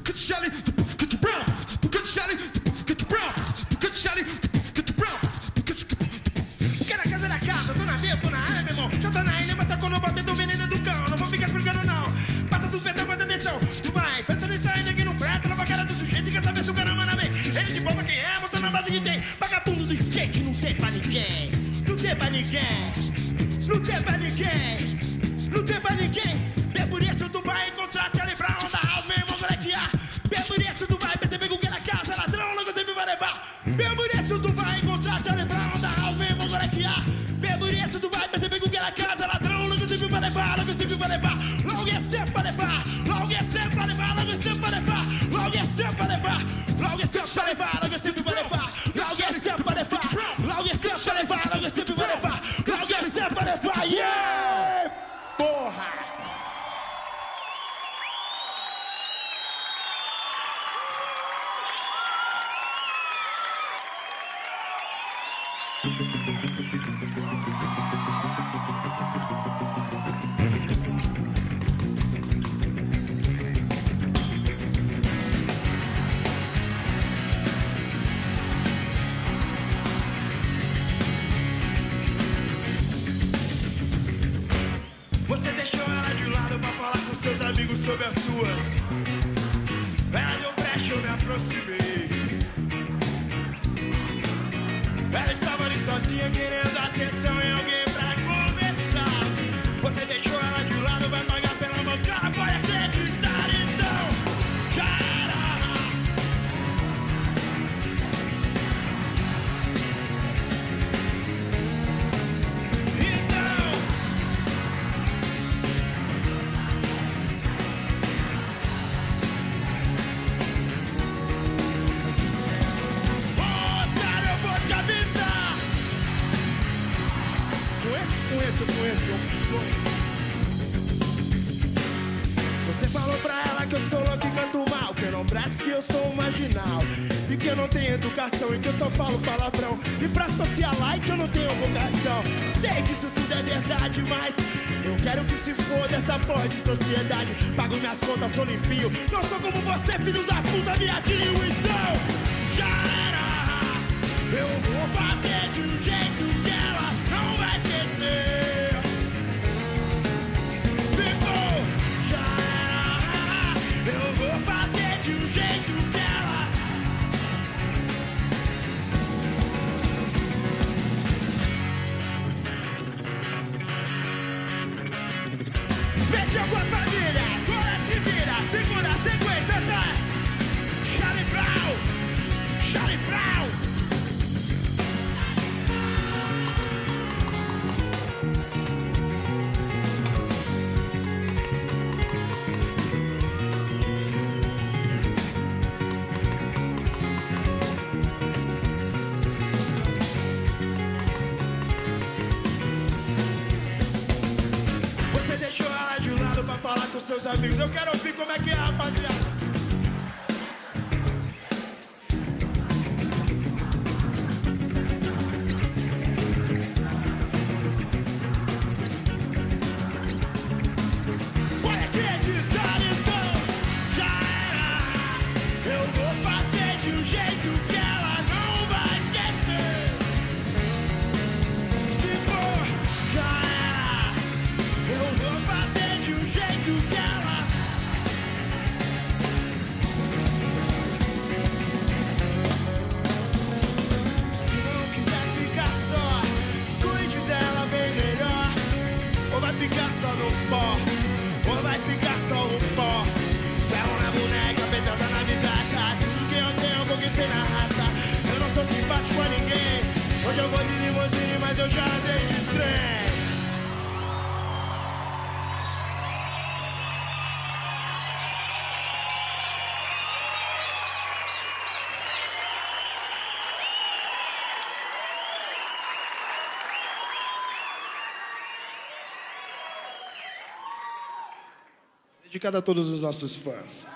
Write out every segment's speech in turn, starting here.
Porque na casa da casa, eu tô na via, eu tô na área, meu irmão. Já tá na ilha, mas tá quando eu botei do veneno do cão. Não vou ficar explicando, não. Passa do pedal, bota atenção. Tu vai, pensa nisso ainda aqui no prato, lava a cara do sujeito e quer saber se o cara manda bem. Ele de bola quem é, mostrando a base que tem. Vagabundo do skate, não tem pra ninguém. Não tem pra ninguém. Não tem pra ninguém. Não tem pra ninguém. Por isso tu vai encontrar Charlie Brown da house, meu irmão, molequear. Por isso tu vai perceber que o que na casa é ladrão, logo sempre vai levar. Por isso tu vai encontrar Charlie Brown da house, meu irmão, molequear. Por isso tu vai perceber que o que na casa é ladrão, logo sempre vai levar, logo sempre vai levar. Logo é sempre pra levar, logo é sempre pra levar, logo é sempre pra levar. Logo é sempre pra levar, logo é sempre pra levar, logo é sempre pra levar. Logo é sempre pra levar, logo é sempre pra levar, logo é sempre pra levar. Logo é sempre pra levar, yeah! Porra! Você deixou ela de lado pra falar com seus amigos sobre a sua. Ela deu brecha, eu me aproximei. Ela estava ali sozinha querendo atenção e alguém pra conversar. Você deixou ela de lado, vai pagar pela mão, cara, pode acreditar então. Já era. Então otário, eu vou te avisar. Conheço. Você falou pra ela que eu sou louco e canto mal, que eu não presto, que eu sou um marginal, e que eu não tenho educação, e que eu só falo palavrão, e pra socialite que eu não tenho vocação. Sei que isso tudo é verdade, mas eu quero que se foda essa porra de sociedade. Pago minhas contas, sou limpinho, não sou como você, filho da puta, viadinho. Então, já era. Eu vou fazer de um jeito que ela não vai esquecer. Se for, já era. Eu vou fazer de um jeito que ela. Mexeu com a família, agora se vira. Segura a sequência, tá? Charlie Brown, Charlie Brown. Você deixou ela de lado pra falar com seus amigos. Eu quero ouvir como é que é, rapaziada. Pode acreditar então, já era. Eu vou fazer de um jeito que ela não vai esquecer. Se for, já era. Eu vou fazer de um jeito que ela. Se não quiser ficar só, cuide dela bem melhor. Ou vai ficar só no pó, ou vai ficar só no pó. Ferro na boneca, pedrada na vidraça. Tudo que eu tenho eu conquistei na raça. Eu não sou simpático a ninguém. Hoje eu vou de limusine, mas eu já andei de trem. Dedicado a todos os nossos fãs.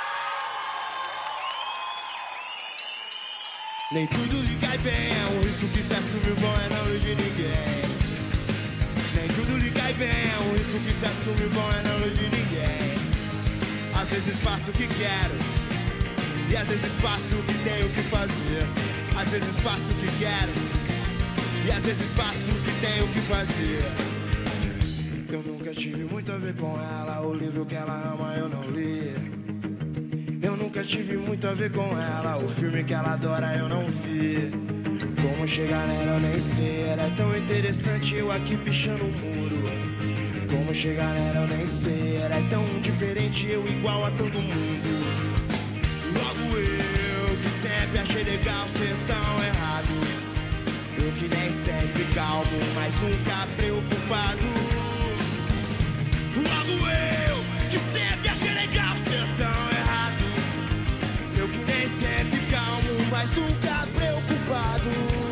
Nem tudo lhe cai bem, é um risco que se assume, bom é não iludir ninguém. Nem tudo lhe cai bem, é um risco que se assume, bom é não iludir ninguém. Às vezes faço o que quero, E às vezes faço o que tenho que fazer. Às vezes faço o que quero. E às vezes faço o que tenho que fazer. Eu nunca tive muito a ver com ela. O livro que ela ama eu não li. Eu nunca tive muito a ver com ela. O filme que ela adora eu não vi. Como chegar nela eu nem sei. Ela é tão interessante, eu aqui pichando o muro. Como chegar nela eu nem sei. Ela é tão diferente, eu igual a todo mundo. Logo eu, que sempre achei legal ser tão errado. Eu que nem sempre calmo, mas nunca preocupado. Logo eu, que sempre achei legal ser tão errado. Eu que nem sempre calmo, mas nunca preocupado.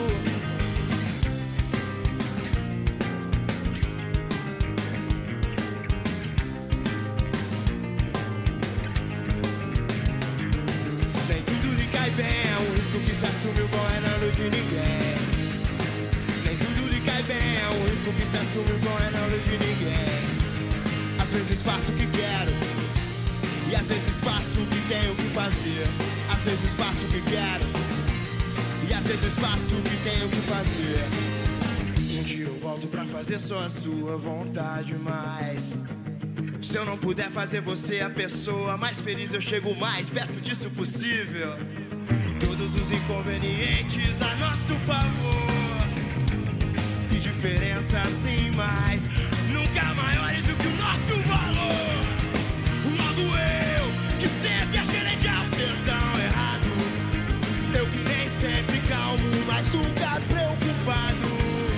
Nem tudo lhe cai bem, é um risco que se assume o bom é não de ninguém. Nem tudo lhe cai bem, é um risco que se assume o bom é não de ninguém. Às vezes faço o que quero. E às vezes faço o que tenho que fazer. Às vezes faço o que quero. E às vezes faço o que tenho que fazer. Um dia eu volto pra fazer só a sua vontade, mas se eu não puder fazer você a pessoa mais feliz, eu chego mais perto disso possível. Todos os inconvenientes a nosso favor. Que diferença assim, mas nunca maiores do que o nosso valor. Logo eu, que sempre achei legal ser tão errado. Eu que nem sempre calmo, mas nunca preocupado.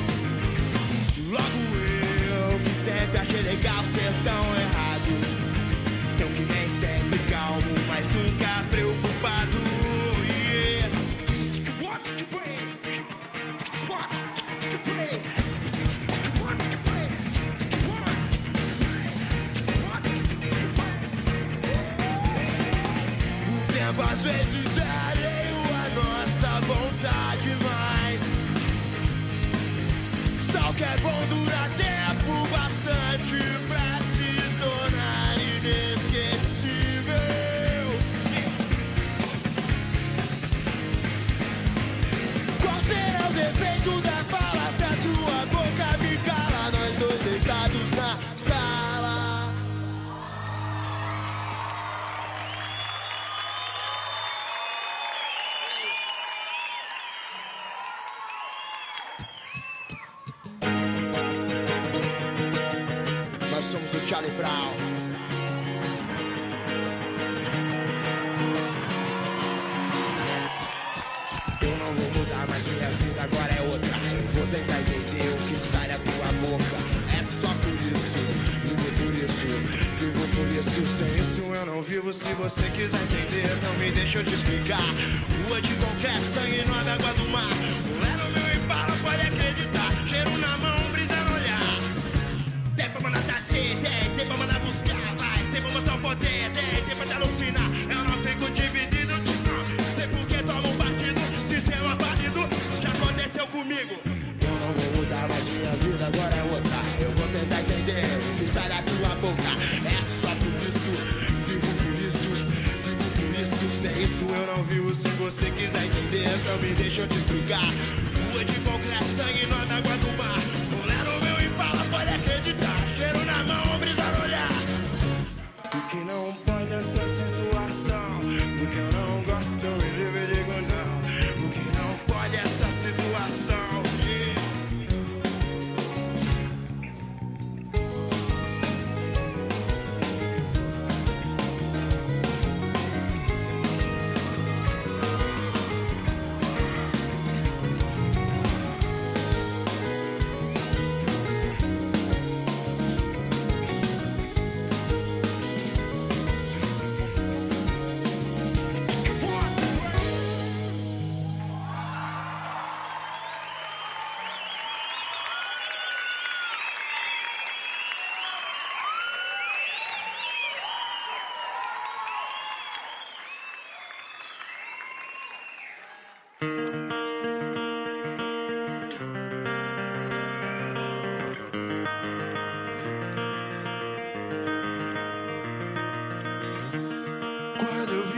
Logo eu, que sempre achei legal ser tão errado. Eu que nem sempre calmo, mas nunca preocupado. Yeah. O tempo às vezes é alheio à nossa vontade, mas só que é bom durar tempo bastante pra se tornar inesquecível. Qual será o defeito da fala se a tua boca me cala? Nós dois deitados na sala. Nós somos o Charlie Brown. Eu não vou mudar, mas minha vida agora é outra. Eu vou tentar entender o que sai da tua boca. É só por isso, vivo por isso, vivo por isso. Sem isso eu não vivo. Se você quiser entender, não me deixa eu te explicar. Rua de concreto, sangue no água do mar. Mulher no meu Impala, pode acreditar. Cheiro na mão, brisa no olhar. Tem pra mandar trazer, tem pra mandar buscar, mas tem pra mostrar o poder, tem pra te alucinar. Eu não fico dividido, sei por que tomo um partido, sistema partido, já aconteceu comigo. Eu não vou mudar, mas minha vida agora é outra. Eu vou tentar entender o que sai da tua boca. É só por isso, vivo por isso, vivo por isso. Sem isso eu não vivo. Se você quiser entender, então me deixa eu te explicar. Rua de concreto, sangue no água do mar. Mulher no meu Impala, pode acreditar. Cheiro na mão, brisa no olhar. O que não pode é essa situação. O que eu não gosto, eu me digo não. O que não pode é essa situação.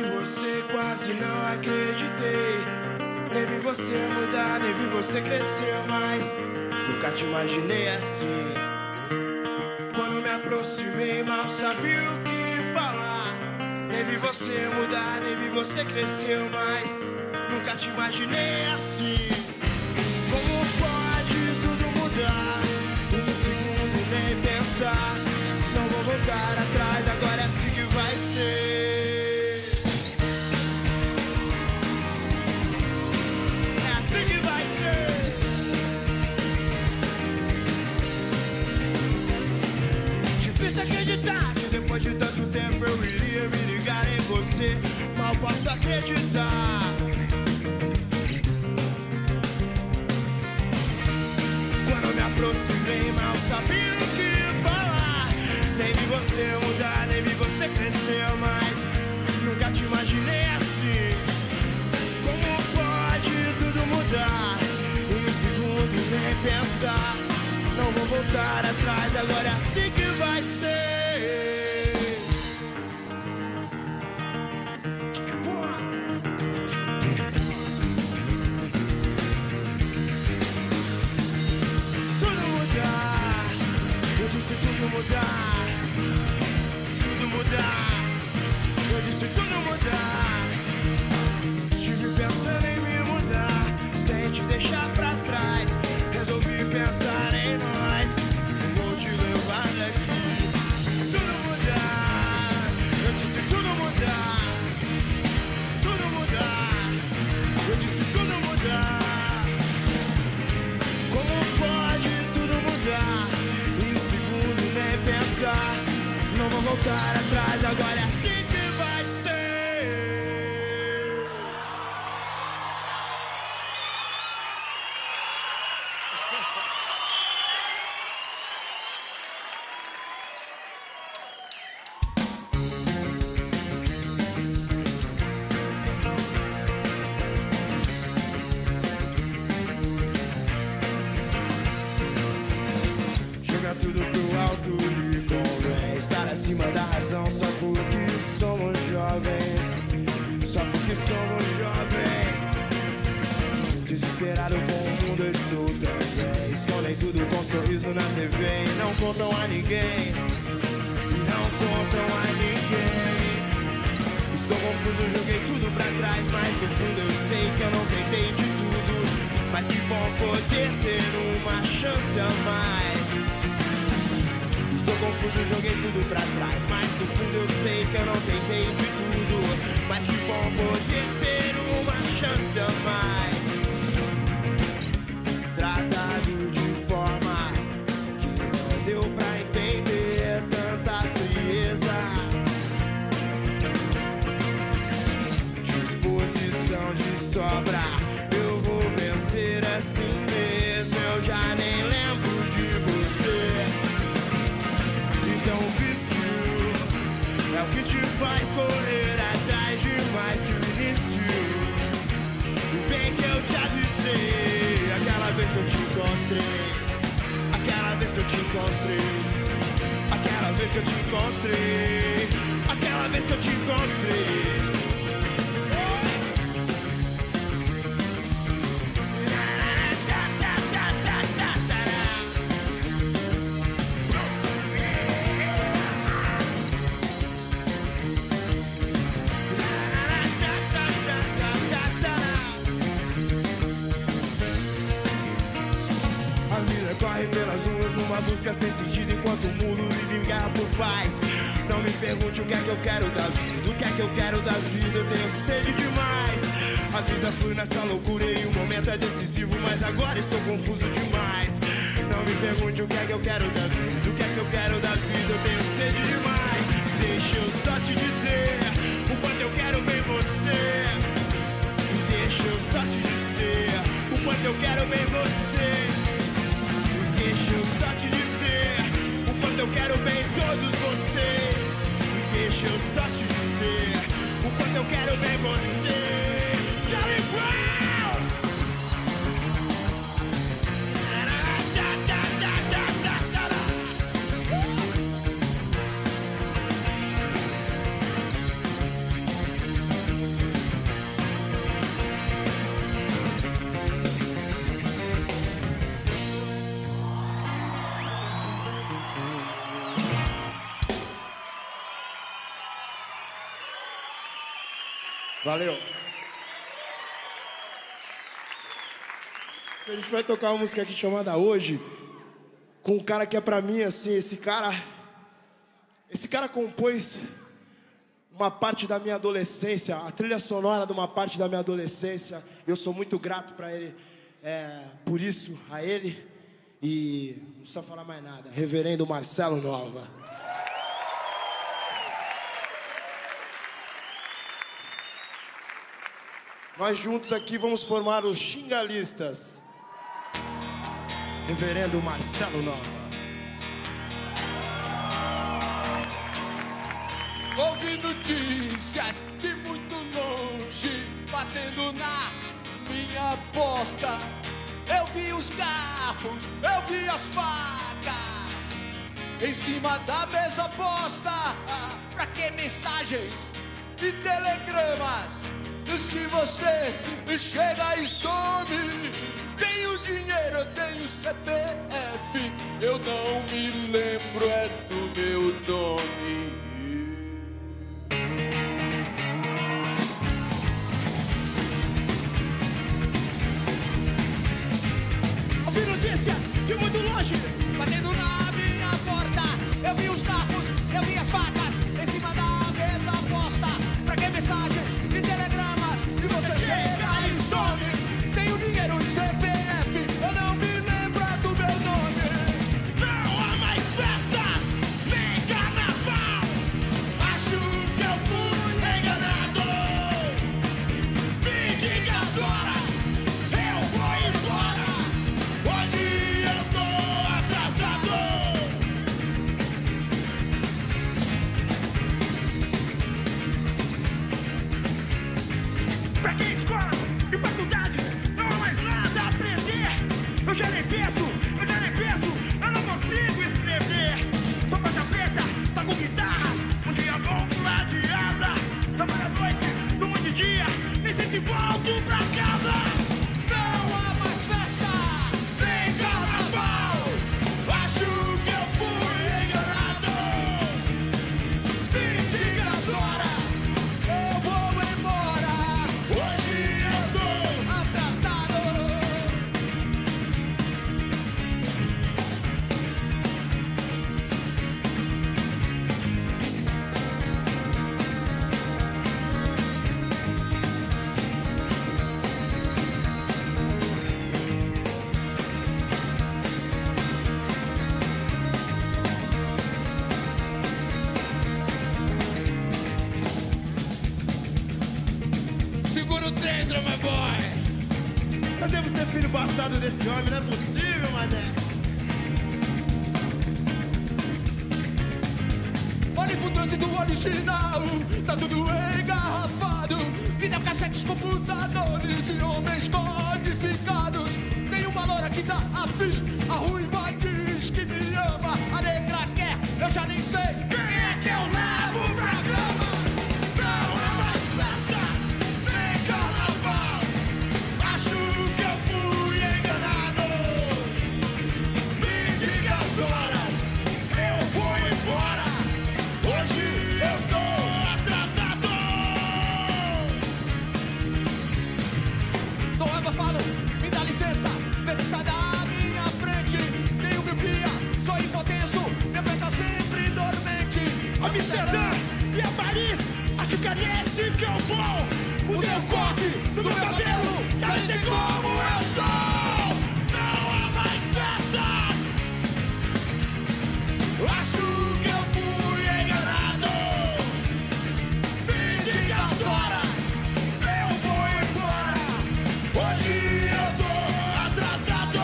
você quase não acreditei. Nem vi você mudar, nem vi você crescer mais. Nunca te imaginei assim. Quando me aproximei, mal sabia o que falar. Nem vi você mudar, nem vi você crescer mais. Nunca te imaginei assim. Como pode tudo mudar? Em um segundo nem pensar. Não vou voltar atrás, agora é assim que vai ser. É assim que vai ser. Difícil acreditar que depois de tanto tempo eu iria me ligar em você. Mal posso acreditar. Quando me aproximei, mal sabia o que falar. Nem vi você mudar, nem vi você crescer mais. Nunca te imaginei assim. Como pode tudo mudar? Em um segundo nem pensar. Não vou voltar atrás, agora é assim que vai ser. Tudo mudar, eu disse tudo mudar. Tudo mudar, eu disse tudo mudar. Estive pensando em me mudar, sem te deixar pra trás. Resolvi pensar em nós, vou te levar daqui. Tudo mudar, eu disse tudo mudar. Tudo mudar, eu disse tudo mudar. Como pode tudo mudar? Em um segundo nem pensar. Não vou voltar atrás, agora é assim que vai ser. Joga tudo pro alto e convém estar acima da razão só porque somos jovens. Só porque somos jovens. Desesperado com o mundo eu estou também. Escondem tudo com sorriso na TV e não contam a ninguém. Não contam a ninguém. Estou confuso, joguei tudo pra trás, mas no fundo eu sei que eu não tentei de tudo. Mas que bom poder ter uma chance a mais. Estou confuso, joguei tudo pra trás, mas no fundo eu sei que eu não tentei de tudo. Mas que bom poder ter uma chance a mais. Tratado de forma que não deu pra entender tanta frieza. Disposição de sobra, eu vou vencer assim mesmo. Eu já nem lembro de você. Então o vício é o que te faz correr atrás de mais que o início. O bem que eu te avisei, aquela vez que eu te encontrei. Aquela vez que eu te encontrei. Aquela vez que eu te encontrei. Aquela vez que eu te encontrei. Corre pelas ruas numa busca sem sentido, enquanto o mundo vive em guerra por paz. Não me pergunte o que é que eu quero da vida. O que é que eu quero da vida? Eu tenho sede demais. A vida flui nessa loucura e o momento é decisivo, mas agora estou confuso demais. Não me pergunte o que é que eu quero da vida. O que é que eu quero da vida? Eu tenho sede demais. Deixa eu só te dizer o quanto eu quero bem você. Deixa eu só te dizer o quanto eu quero bem você. Deixa eu só te dizer o quanto eu quero bem todos vocês. Deixa eu só te dizer o quanto eu quero bem você. Charlie Brown! Valeu. A gente vai tocar uma música aqui chamada Hoje, com um cara que é pra mim, assim, esse cara compôs uma parte da minha adolescência, a trilha sonora de uma parte da minha adolescência. Eu sou muito grato pra ele, por isso, a ele. E não precisa falar mais nada. Reverendo Marcelo Nova. Nós juntos aqui vamos formar os Xingalistas. Reverendo Marcelo Nova. Ouvi notícias de muito longe, batendo na minha porta. Eu vi os garfos, eu vi as facas em cima da mesa posta. Pra que mensagens e telegramas se você chega e some? Tenho dinheiro, eu tenho CPF, eu não me lembro do meu nome. Ouvi notícias de muito longe, batendo na minha porta. Eu vi os garfos, eu vi as facas em cima da mesa posta. Pra que mensagens e telegramas se você chega e some? Tenho dinheiro e CPF, eu não me lembro do meu nome. não há mais festas, nem carnaval. Acho que eu fui enganado. Me diga as horas, eu vou embora. Hoje eu tô atrasado. Pra que escolas e faculdades não há mais nada a aprender? Eu já nem penso, eu não consigo escrever. Só faixa preta, tá com guitarra, um dia bom pular de asa. Trabalho à noite, durmo de dia, nem sei se volto pra casa. Não há mais festa, nem carnaval. Acho que eu fui enganado. Me diga as horas, Eu vou embora, hoje eu tô atrasado. Segura o trem, drama boy. Eu devo ser filho bastardo desse homem, não é possível, mané. Olhe pro trânsito, olhe o sinal, tá tudo engarrafado. Videocassetes, computadores e homens codificados. Tem uma loura que tá afim, a ruiva diz que me ama. A negra quer, eu já nem sei quem é que eu levo pra cama. Não há mais festa, nem carnaval. Acho que eu fui enganado. Me diga as horas, eu vou embora. Hoje eu tô atrasado. Tô abafado, me dá licença, vê se sai da minha frente. Tenho miopia, sou hipotenso, minha pele tá sempre dormente. Amsterdã e a Paris, acho que é esse que eu vou. O teu corte do meu cabelo, quero ser como eu sou. Não há mais festa. Acho que eu fui enganado. Me diga as horas, eu vou embora. Hoje eu tô atrasado.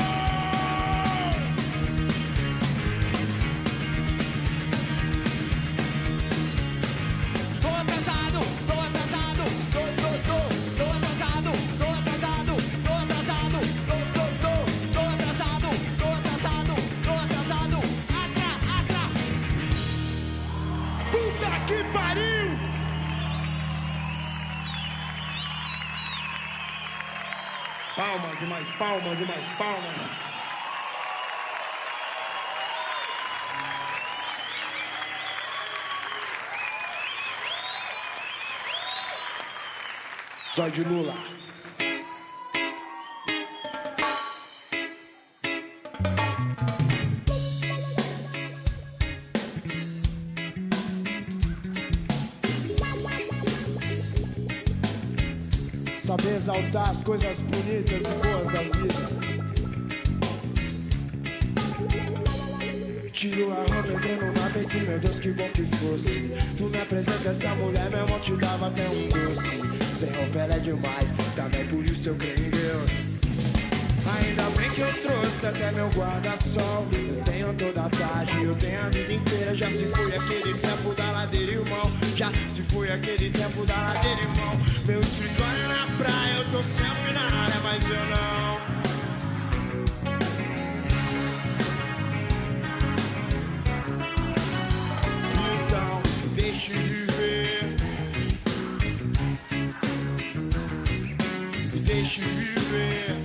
Tô atrasado, tô atrasado, tô atrasado, tô atrasado, tô atrasado, tô atrasado, tô atrasado, tô atrasado, atra. Puta que pariu! Palmas e mais palmas e mais palmas. Zóio de Lula. Saber exaltar as coisas bonitas e boas da vida. Tiro a roupa, entrou no mar, pensei, meu Deus, que bom que fosse. Tu me apresenta essa mulher, meu irmão te dava até um doce. Sem roupa ela é demais, também por isso eu creio em Deus. Ainda bem que eu trouxe até meu guarda-sol. Eu tenho toda a tarde, eu tenho a vida inteira. Já se foi aquele tempo da ladeira, irmão. Já se foi aquele tempo da ladeira, irmão. Meu escritório na praia, eu tô sempre na área, mas eu não. Então, deixe viver. Deixe viver.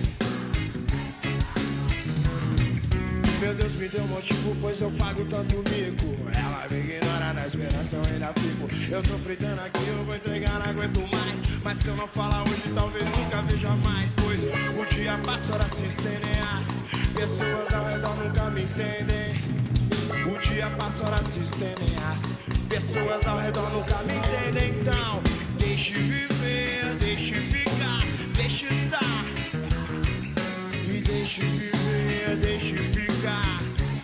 Meu Deus me deu motivo, pois eu pago tanto mico. Ela me ignora, na esperança eu ainda fico. Eu tô fritando aqui, eu vou entregar, não aguento mais. Mas se eu não falar hoje, talvez nunca veja mais. Pois o dia passa, horas se estendem. As pessoas ao redor nunca me entendem. O dia passa, horas se estendem. As pessoas ao redor nunca me entendem. Então, deixe viver, deixe ficar, deixe estar. E deixe viver, deixe ficar.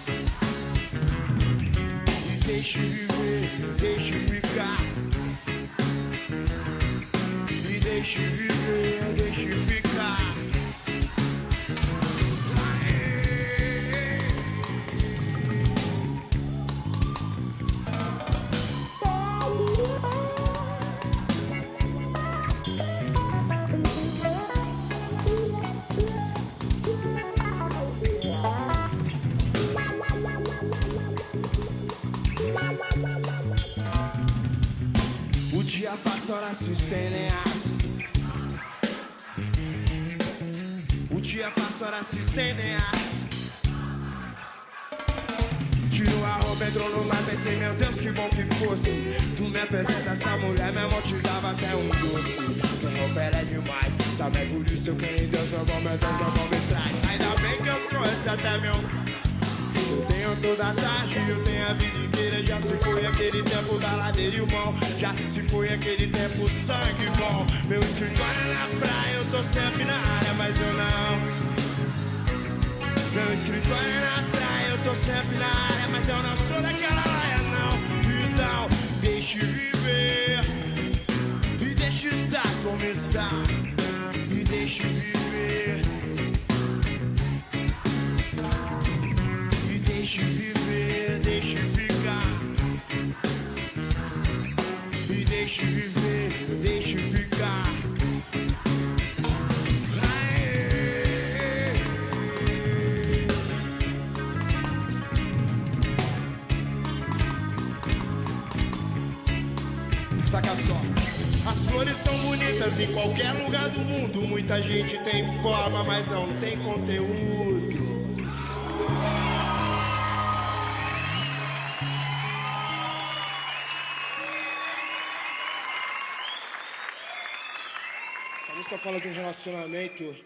E deixe viver, deixe ficar. E deixe viver, deixe ficar. O dia passa, horas se estendem. O dia passa, horas se estendem. Tirou a roupa, entrou no mar, pensei, meu Deus, que bom que fosse. Tu me apresenta essa mulher, meu irmão te dava até um doce. Sem roupa ela é demais, também por isso eu creio em Deus. Meu bom, meu Deus, meu bom me traz. Ainda bem que eu trouxe até meu... Eu tenho toda a tarde, eu tenho a vida inteira. Já se foi aquele tempo da ladeira, irmão. Já se foi aquele tempo sangue bom. Meu escritório é na praia, eu tô sempre na área, mas eu não. Meu escritório é na praia, eu tô sempre na área, mas eu não sou daquela laia, não. Então, deixe viver. E deixe estar como está. E deixe viver. Deixe viver, deixe ficar. E deixe viver, deixe ficar. Saca só. As flores são bonitas em qualquer lugar do mundo. Muita gente tem forma, mas não tem conteúdo. Essa música fala de um relacionamento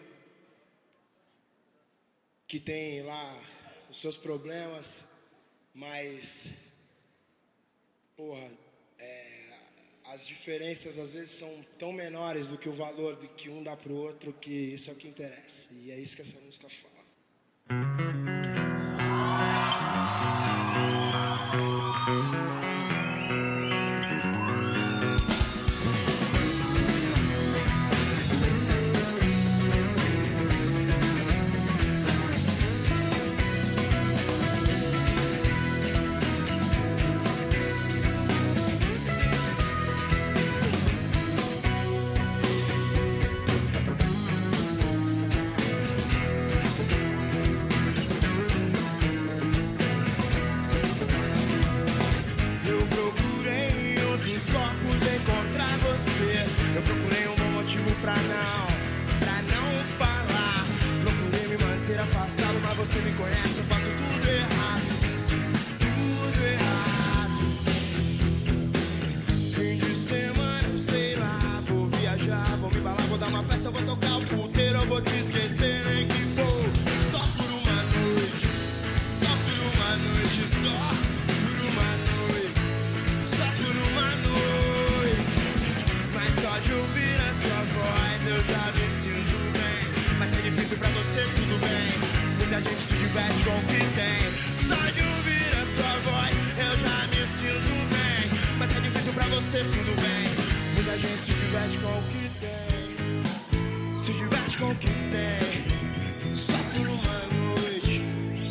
que tem lá os seus problemas, mas, porra, as diferenças às vezes são tão menores do que o valor do que um dá pro outro, que isso é o que interessa. E é isso que essa música fala. Você me conhece, eu faço tudo errado. Tudo errado. Fim de semana, eu sei lá, vou viajar. eu vou tocar o puteiro, eu vou te esquecer, nem que for só por uma noite, só por uma noite, só por uma noite, só por uma noite. Mas só de ouvir a sua voz eu já me sinto bem. Mas é difícil pra você, tudo bem. Muita gente se diverte com o que tem. Só de ouvir a sua voz eu já me sinto bem. Mas é difícil pra você, tudo bem. Muita gente se diverte com o que tem. Se diverte com o que tem. Só por uma noite.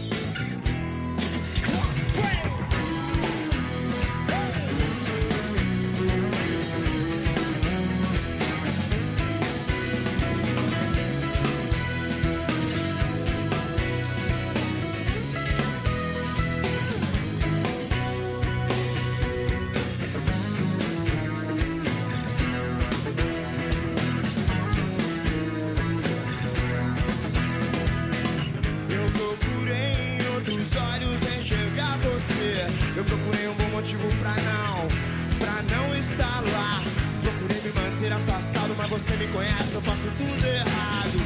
Eu procurei um bom motivo pra não estar lá. Procurei me manter afastado, mas você me conhece, eu faço tudo errado.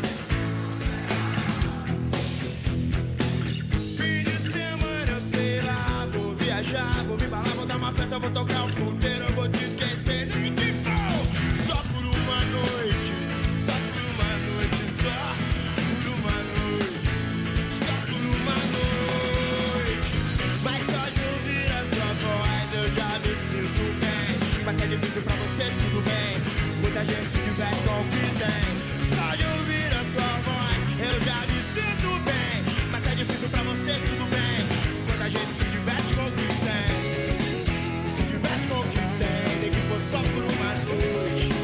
Fim de semana eu sei lá, vou viajar, vou me balar, vou dar uma festa, vou tocar um puteiro, eu vou te esquecer, nem que for só por uma noite, só por uma noite, só por uma noite, só por uma noite. Mas só de ouvir a sua voz eu já me sinto bem. Mas é difícil pra você, tudo bem. Muita gente se diverte com o que tem. Só de ouvir a sua voz eu já me sinto bem. Mas é difícil pra você, tudo bem. Muita gente se diverte com o que tem. Se diverte com o que tem. Nem que for só por uma noite.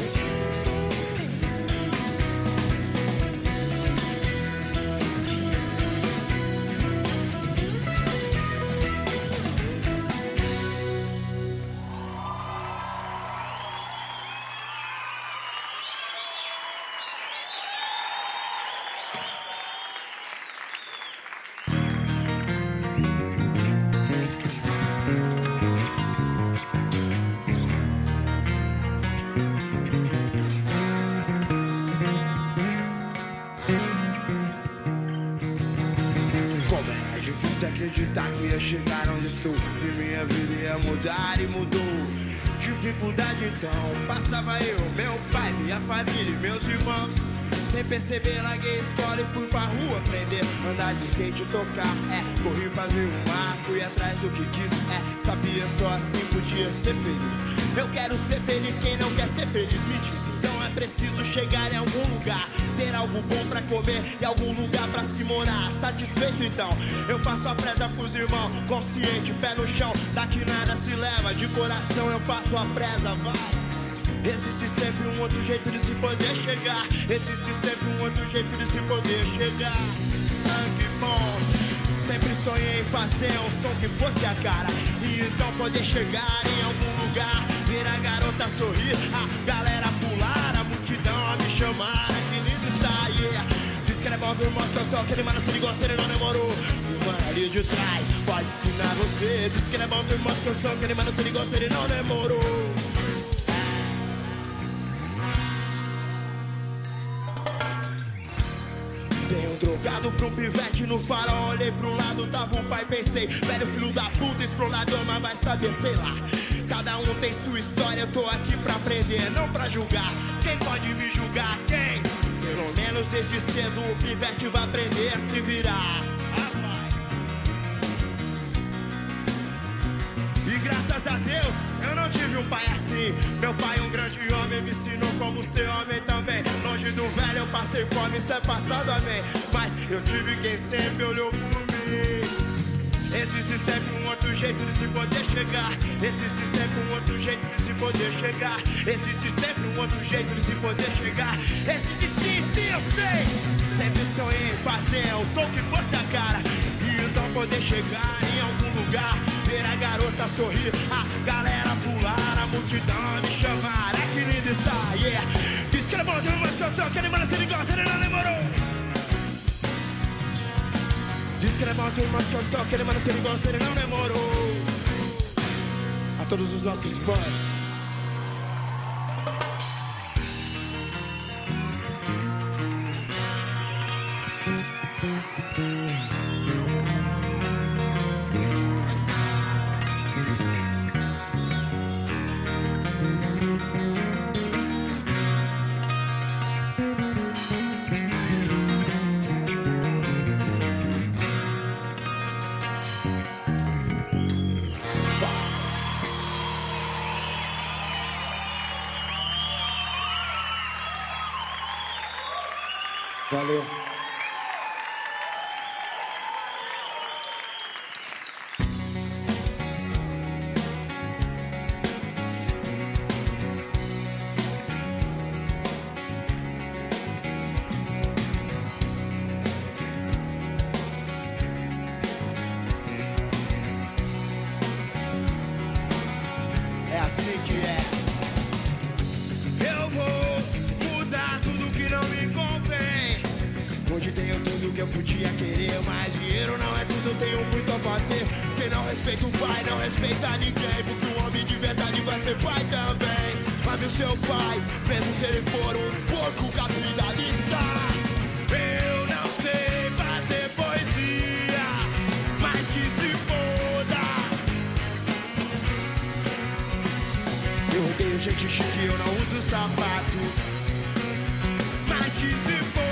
Acreditar que ia chegar onde estou, que minha vida ia mudar e mudou. Dificuldade então, passava eu, meu pai, minha família e meus irmãos. Sem perceber, larguei a escola e fui pra rua aprender. Andar de skate e tocar, corri pra ver o mar, fui atrás do que quis, sabia só assim podia ser feliz. Eu quero ser feliz, quem não quer ser feliz me disse. Então é preciso chegar em algum lugar, ter algo bom pra comer e algum lugar pra se morar. Satisfeito então, eu faço a preza pros irmãos, consciente, pé no chão, daqui nada se leva, de coração eu faço a preza, vai. Existe sempre um outro jeito de se poder chegar. Existe sempre um outro jeito de se poder chegar. Sangue bom. Sempre sonhei em fazer um som que fosse a cara, e então poder chegar em algum lugar, ver a garota sorrir, a galera pular, a multidão a me chamar. Que lindo está, yeah. Diz que ele é bom ver uma situação, que ele mano se ligou, se ele não demorou. O mano ali de trás pode ensinar você. Diz que ele é bom ver uma situação, que ele mano se ligou, se ele não demorou. Tenho drogado pra um pivete no farol. Olhei pro lado, tava um pai, pensei, velho filho da puta, explorador, mas vai saber, sei lá. Cada um tem sua história, eu tô aqui pra aprender, não pra julgar. Quem pode me julgar? Quem? Pelo menos desde cedo o pivete vai aprender a se virar. E graças a Deus eu não tive um pai assim. Meu pai, um grande homem, me ensinou como ser homem também. Longe do velho eu passei fome, isso é passado, amém. Mas eu tive quem sempre olhou por mim. Existe sempre um outro jeito de se poder chegar. Existe sempre um outro jeito de se poder chegar. Existe sempre um outro jeito de se poder chegar. Existe sim, sim, eu sei. Sempre sonhei em fazer um som que fosse a cara, e então poder chegar em algum lugar, ver a garota sorrir, a galera pular, a multidão a me chamar. É que lindo está, yeah. Diz que ele é bom, tem uma situação, que ele manda se ele gosta, ele não demorou. Diz que ele é bom, tem uma situação, que ele manda se ele gosta, ele não demorou. A todos os nossos fãs. Valeu. É assim que é. Eu vou mudar tudo que não me convém. Hoje tenho tudo que eu podia querer, mas dinheiro não é tudo, tenho muito a fazer. Quem não respeita o pai, não respeita ninguém, porque um homem de verdade vai ser pai também. Mas o seu pai, mesmo se ele for um porco capitalista. Eu não sei fazer poesia, mas que se foda. Eu odeio gente chique, eu não uso sapato, Mas que se foda.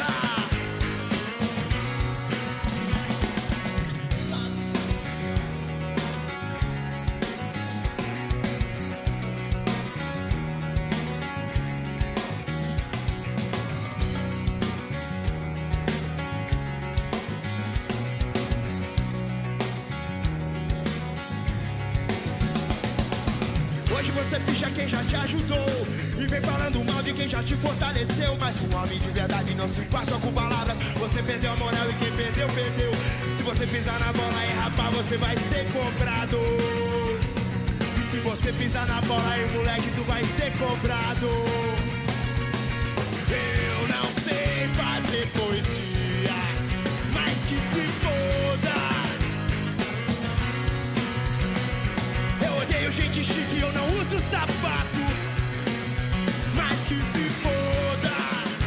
Hoje você picha quem já te ajudou e vem falando mal de quem já te fortaleceu. Mas um homem de verdade não se faz só com palavras. Você perdeu a moral e quem perdeu, perdeu. Se você pisar na bola e rapar, você vai ser cobrado. E se você pisar na bola aí, moleque, tu vai ser cobrado. Eu não sei fazer poesia, mas que se foda. Eu odeio gente chique, eu não uso sapato, Mas que se foda.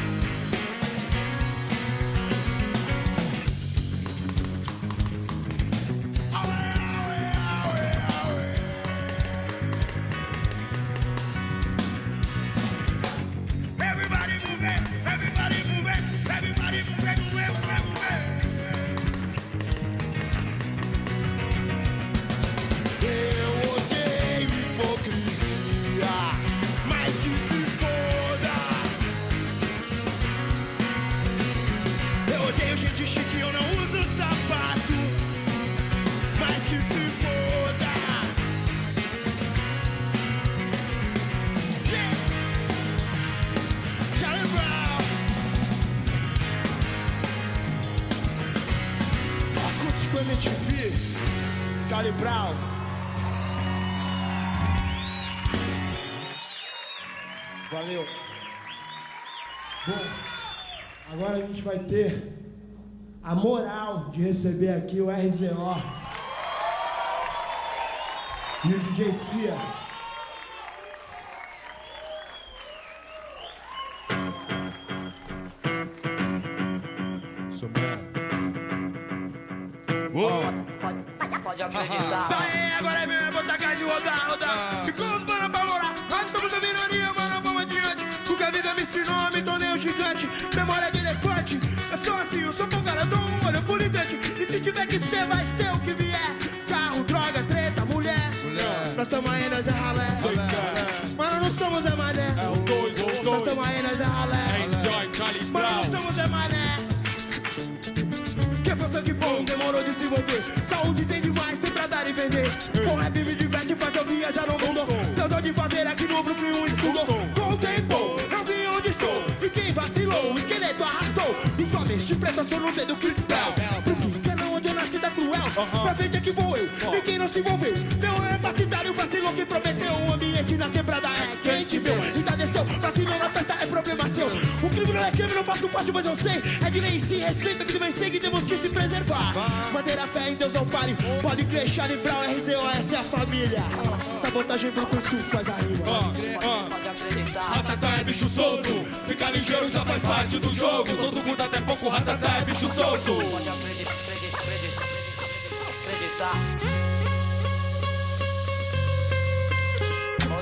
Everybody move it, everybody move it, everybody move it, move it, move it, move it. eu odeio hipocrisia. Mas que se foda. Eu odeio gente chique, eu não uso sapato, Mas que se foda. yeah. Charlie Brown, Acústico MTV, Charlie Brown. Valeu. Bom, agora a gente vai ter a moral de receber aqui o RZO e o DJ Cia. Pode acreditar. Daí agora é mesmo, botar casa de rodar. Ficou os mano pra morar. Nós estamos a minoria, mano, vamos adiante. Porque a vida me ensinou, me tornei um gigante. Memória de elefante. Eu sou assim, eu sou folgado, eu dou um olho por idente. E se tiver que ser, vai ser o que vier. Carro, droga, treta, mulher. Nós estamos aí, nós é ralé. Mano, não somos é mané. É o 2 ou o 2. Nós estamos aí, nós é ralé. Enjoy, Charlie Mano, Brown. não somos é mané. Que força que bom, demorou de se envolver. Saúde tem demais, tem pra dar e vender. Com rap me diverte, faz eu viajar no mundo. Eu dou de fazer aqui no Brooklyn um estudo. Com o tempo, eu vi onde estou. E quem vacilou, o esqueleto arrastou. E só mexe de preto, só no dedo que pau. Brooklyn, que é onde eu nasci da cruel. Pra frente é que vou eu, e quem não se envolveu. Meu é partidário, vacilou quem prometeu. O ambiente na quebrada é quente, meu. E tá desceu, vacilou na festa, é problema seu. O crime não é crime, não faço parte, mas eu sei. É de lei e se respeita que também sei que temos que se preservar. Manter a fé em Deus não pare. Pode crer, Charlie Brown, RZO, essa é a família. Sabotagem pro curso faz a rima. Pode acreditar. Ratatá é bicho solto, fica ligeiro já faz parte do jogo. Todo mundo até pouco, ratatá é bicho solto. Pode acreditar. Morou, mano. Só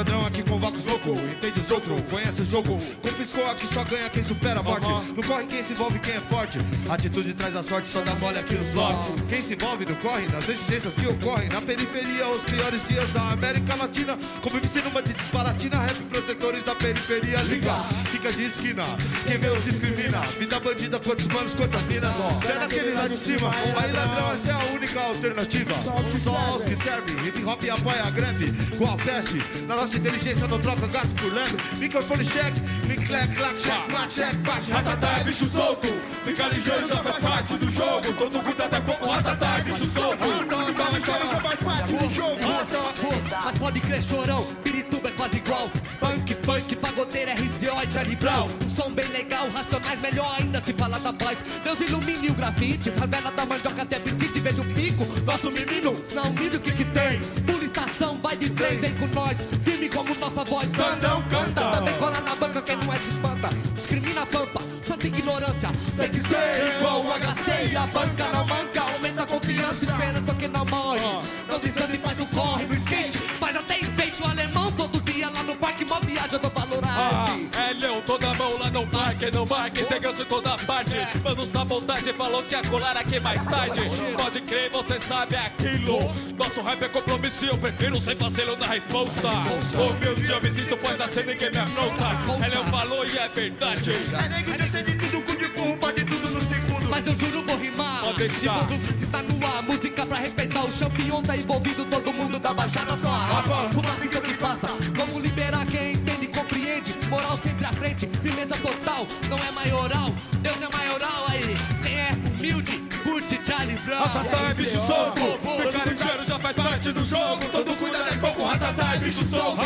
ladrão aqui convoca os loucos. Entende os outros, conhece o jogo. Confiscou aqui, só ganha quem supera a morte. Não corre quem se envolve, quem é forte. Atitude traz a sorte, só dá mole aqui os lotes. Quem se envolve não corre nas exigências que ocorrem. Na periferia, os piores dias da América Latina. Convive-se numa de disparatina. Rap protetores da periferia, liga. Fica de esquina, quem vê os discrimina. Vida bandida, quantos manos, quantas minas. Já naquele lá de cima, aí ladrão, essa é a única alternativa. Só os que servem, hip hop apoia a greve. Igual peste, na nossa inteligência não troca gato por leve. Microfone check, mic clack, clack, check, bate, check, bate. Ratatá é bicho solto, fica ligeiro, já faz parte do jogo. Todo mundo até pouco, ratatá é bicho solto. Fica ligeiro, já faz parte do jogo. Mas pode crer, chorão, Pirituba é quase igual. Punk, funk, pagodeira, RZO e Charlie Brown. Um som bem legal, Racionais melhor ainda se fala da paz. Deus ilumine o grafite, favela da mandioca até apetite. Veja o pico, nosso menino, não mire o que tem. Pula estação, vai de trem, vem com nós. Firme como nossa voz, Sandrão canta. Também cola na banca, quem não é se espanta. Discrimina a pampa, santa ignorância. Tem que ser igual o HC e a banca não manca. Aumenta a confiança, esperança que não morre. Não desanda e faz o corre no skate. Faz até enfeite o alemão todo dia lá no parque. Mó viagem, eu dou valor à arte. É leão, toda mão lá no parque, tem ganso em toda parte. Mano, sabotagem falou que ia colar aqui mais tarde. Pode crer, você sabe aquilo. Nosso rap é compromisso e eu prefiro sem vacilo na responsa. Humilde eu me sinto, pois assim ninguém me afronta. É leão falou e é verdade. É nego de ser de tudo, cu de cu, pode tudo no segundo. Mas eu juro, vou rimar. Pode deixar. E vou que tá no ar, música pra respeitar o campeão. Tá envolvido, todo mundo da baixada só a rapa. Fumaça que eu que faça, vamos liberar quem entende e compreende. Moral sempre à frente, firmeza total. Não é maioral, Deus é maioral aí. Quem é humilde, curte Charlie Brown. Ratatá é bicho solto, fica ligeiro, já faz parte do jogo. Todo cuidado é pouco, ratatá é bicho solto.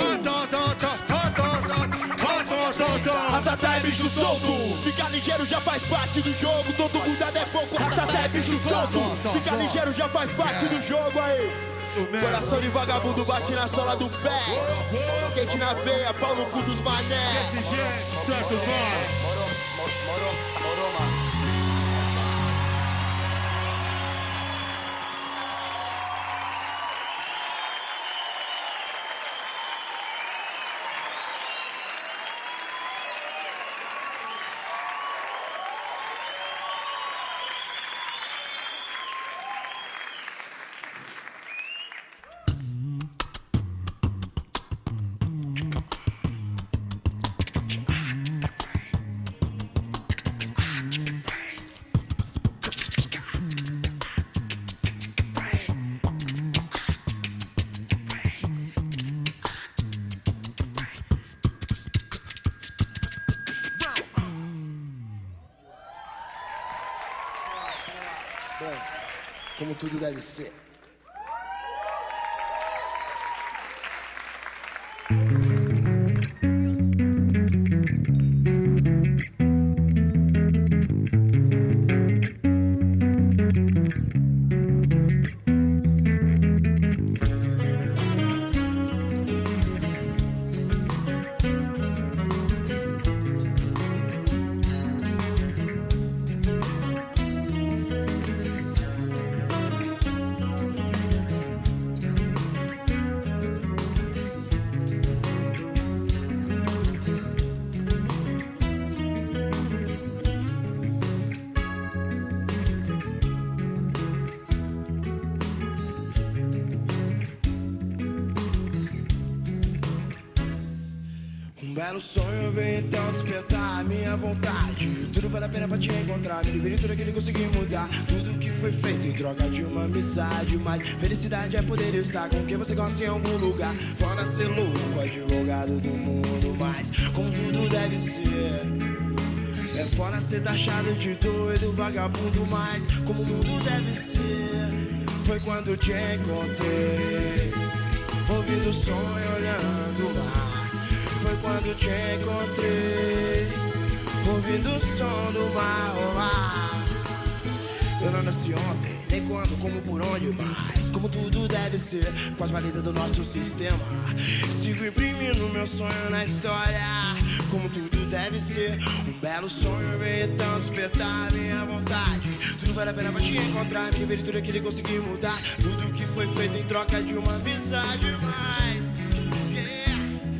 Ratatá é bicho solto, fica ligeiro, já faz parte do jogo. Todo cuidado é pouco, ratatá é bicho solto. Fica ligeiro, já faz parte do jogo aí. Coração de vagabundo bate na sola do pé. Quente na veia, pau no cu dos mané. Esse gente, santo nós. Morou, mano. Como tudo deve ser. Belo sonho veio então despertar a minha vontade. Tudo vale a pena pra te encontrar. Me livre de tudo aquilo que consegui mudar. Tudo que foi feito em troca de uma amizade. Mas felicidade é poder estar com quem você gosta em algum lugar. Fora ser louco, advogado do mundo. Mas como tudo deve ser. É fora ser taxado de doido, vagabundo. Mas como o mundo deve ser. Foi quando te encontrei, ouvindo o som e olhando o mar. Foi quando te encontrei, ouvindo o som do mar rolar. Eu não nasci ontem, nem quando, como, por onde, mas como tudo deve ser, com as validas do nosso sistema. Sigo imprimindo meu sonho na história, como tudo deve ser. Um belo sonho veio então despertar a minha vontade. Tudo vale a pena pra te encontrar, me livre de tudo aquilo que consegui mudar. Tudo que foi feito em troca de uma amizade, mas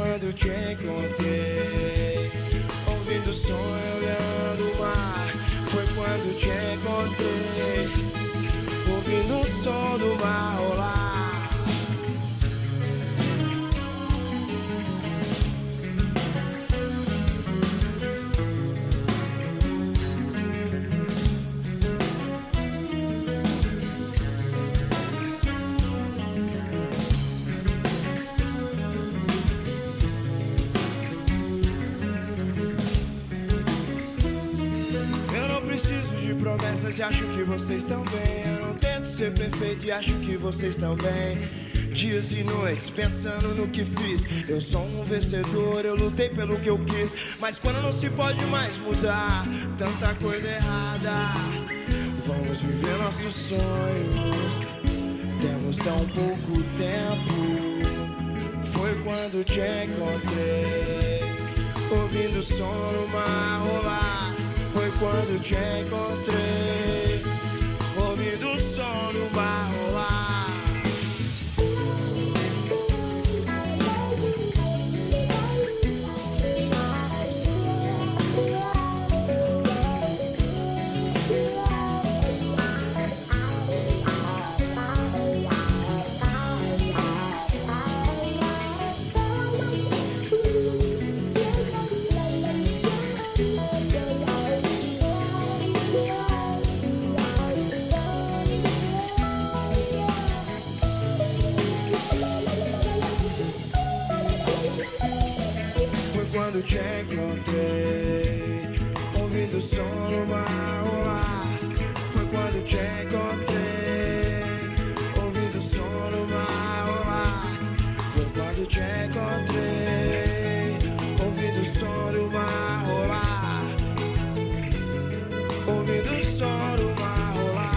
quando te encontrei. Ouvindo o som e olhando o mar. Foi quando te encontrei. Ouvindo o som do mar rolar. Promessas e acho que vocês estão bem. Eu não tento ser perfeito e acho que vocês estão bem. Dias e noites pensando no que fiz. Eu sou um vencedor, eu lutei pelo que eu quis. Mas quando não se pode mais mudar, tanta coisa errada. Vamos viver nossos sonhos. Temos tão pouco tempo. Foi quando te encontrei. Ouvindo o som no mar rolar. Foi quando te encontrei, ouvindo o som do mar rolar. Quando te encontrei, ouvindo o som no mar rolar. Foi quando te encontrei, ouvindo o som no mar rolar. Foi quando te encontrei, ouvindo o som do mar rolar. Ouvindo o som do mar rolar.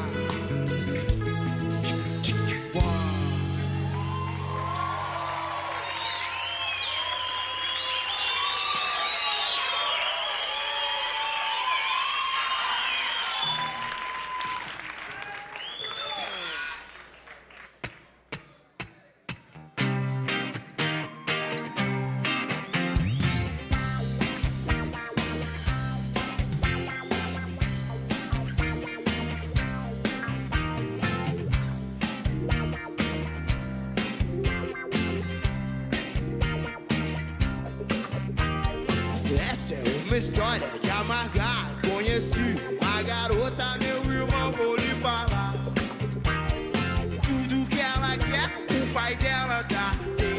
Essa é uma história de amargar. Conheci uma garota, meu irmão, vou lhe falar. Tudo que ela quer, o pai dela dá.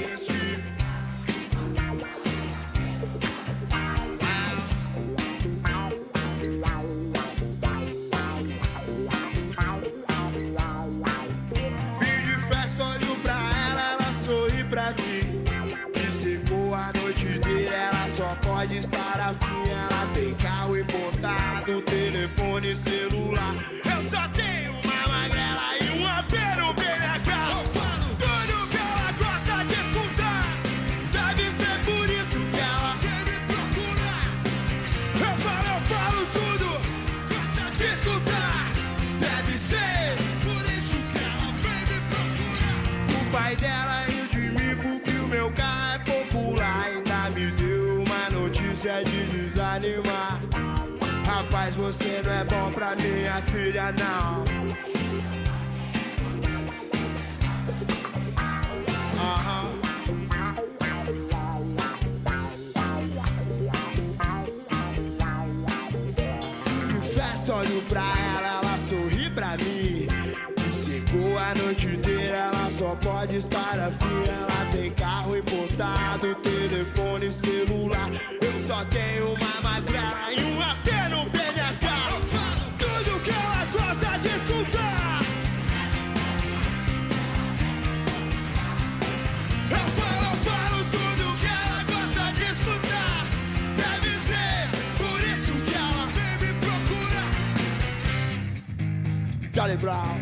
Fim de festa, olho pra ela, ela sorri pra mim. Me secou a noite inteira, ela só pode estar afim. Ela tem carro importado, telefone celular. Eu só tenho uma magrela e um AP no BH. Tudo que ela gosta de escutar, deve ser por isso que ela quer me procurar. Eu falo tudo, gosta de escutar, deve ser por isso que ela vem me procurar. O pai dela riu de mim porque o meu carro é popular. Ainda me deu uma notícia de desanimar. Rapaz, você não é bom pra minha filha, não. De festa, olho pra ela, ela sorri pra mim. Me secou a noite inteira, ela só pode estar afim. Ela tem carro importado, telefone celular. Eu só tenho uma magrela e um AP no BNH. Eu falo tudo que ela gosta de escutar. Eu falo tudo que ela gosta de escutar. Deve ser por isso que ela vem me procurar. Charlie Brown.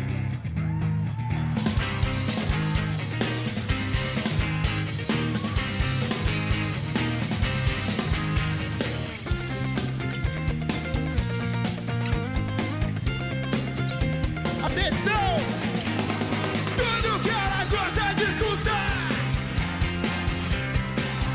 Tudo que ela gosta de escutar.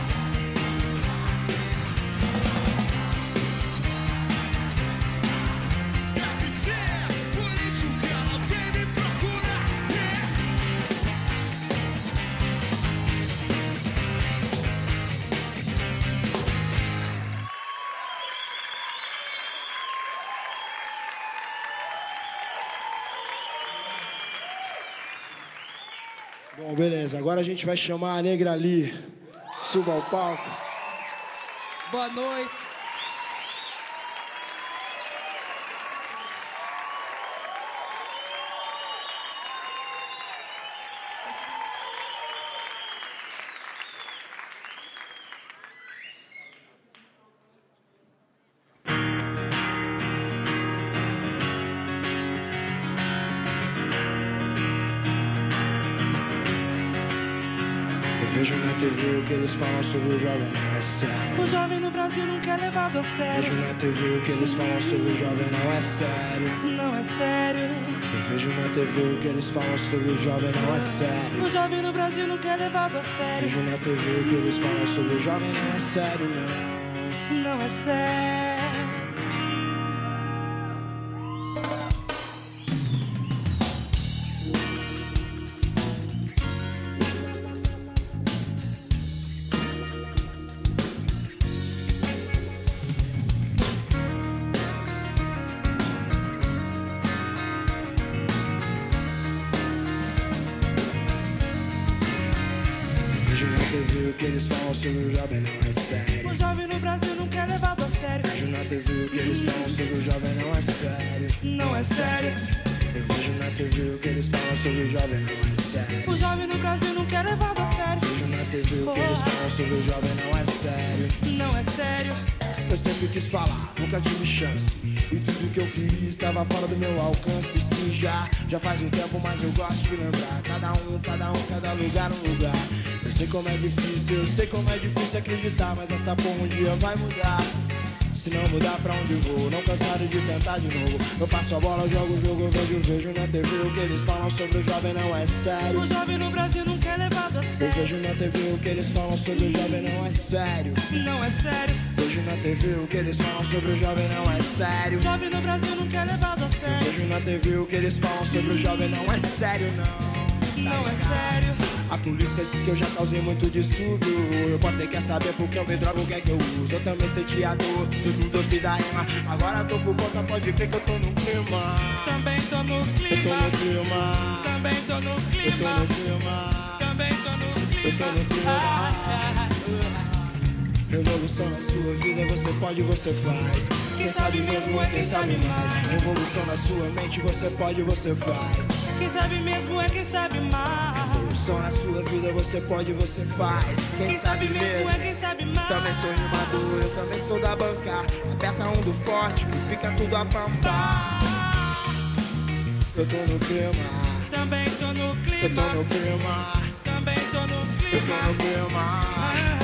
Bom, beleza. Agora a gente vai chamar a Negra Ali. Suba ao palco. Boa noite. Vejo na TV o que eles falam sobre o jovem, não é sério. O jovem no Brasil nunca é levado a sério. Vejo na TV o que eles falam sobre o jovem, não é sério. Não é sério. Eu vejo na TV o que eles falam sobre o jovem, não é sério. O jovem no Brasil nunca é levado a sério. Vejo na TV o que eles falam sobre o jovem, não é sério, não. Não é sério. TV o que eles falam sobre o jovem, não é sério. O jovem no Brasil nunca é levado a sério. Vejo na TV o que eles falam sobre o jovem, não é sério. Não é sério. Eu vejo na TV o que eles falam sobre o jovem, não é sério. O jovem no Brasil nunca é levado a sério. Vejo na TV o que eles falam sobre o jovem, não é sério. Não é sério. Eu sempre quis falar, nunca tive chance. E tudo que eu queria estava fora do meu alcance. Sim, já faz um tempo, mas eu gosto de lembrar. Cada lugar um lugar. Eu sei como é difícil, eu sei como é difícil acreditar, mas essa porra um dia vai mudar. Se não mudar pra onde vou, não cansado de tentar de novo. Eu passo a bola, jogo o jogo, vejo na TV o que eles falam sobre o jovem, não é sério. O jovem no Brasil nunca é levado a sério. Eu vejo na TV o que eles falam sobre o jovem, não é sério. Não é sério. Vejo na TV o que eles falam sobre o jovem, não é sério. O jovem no Brasil nunca é levado a sério. Eu vejo na TV o que eles falam sobre o jovem, não é sério, não. Não é sério. A polícia diz que eu já causei muito distúrbio. Eu botei quer saber porque eu me drogo, o que é que eu uso. Eu também sei teador, isso tudo eu fiz a rima. Agora tô por conta, pode crer que eu tô no clima. Também tô no Eu tô clima. no clima. Também tô no Eu tô clima. no clima. Também tô no Eu tô no clima. clima. Revolução na sua vida, você pode, você faz. Quem sabe mesmo é quem sabe mais. Revolução na sua mente, você pode, você faz. Quem sabe mesmo é quem sabe mais. Revolução na sua vida, você pode, você faz. Quem sabe mesmo é quem sabe mais. Também sou rimador, eu também sou da banca. Aperta um do forte, que fica tudo a pampar. Eu tô no clima. Também tô no Eu clima. tô no clima. Também tô no Eu clima. tô no clima.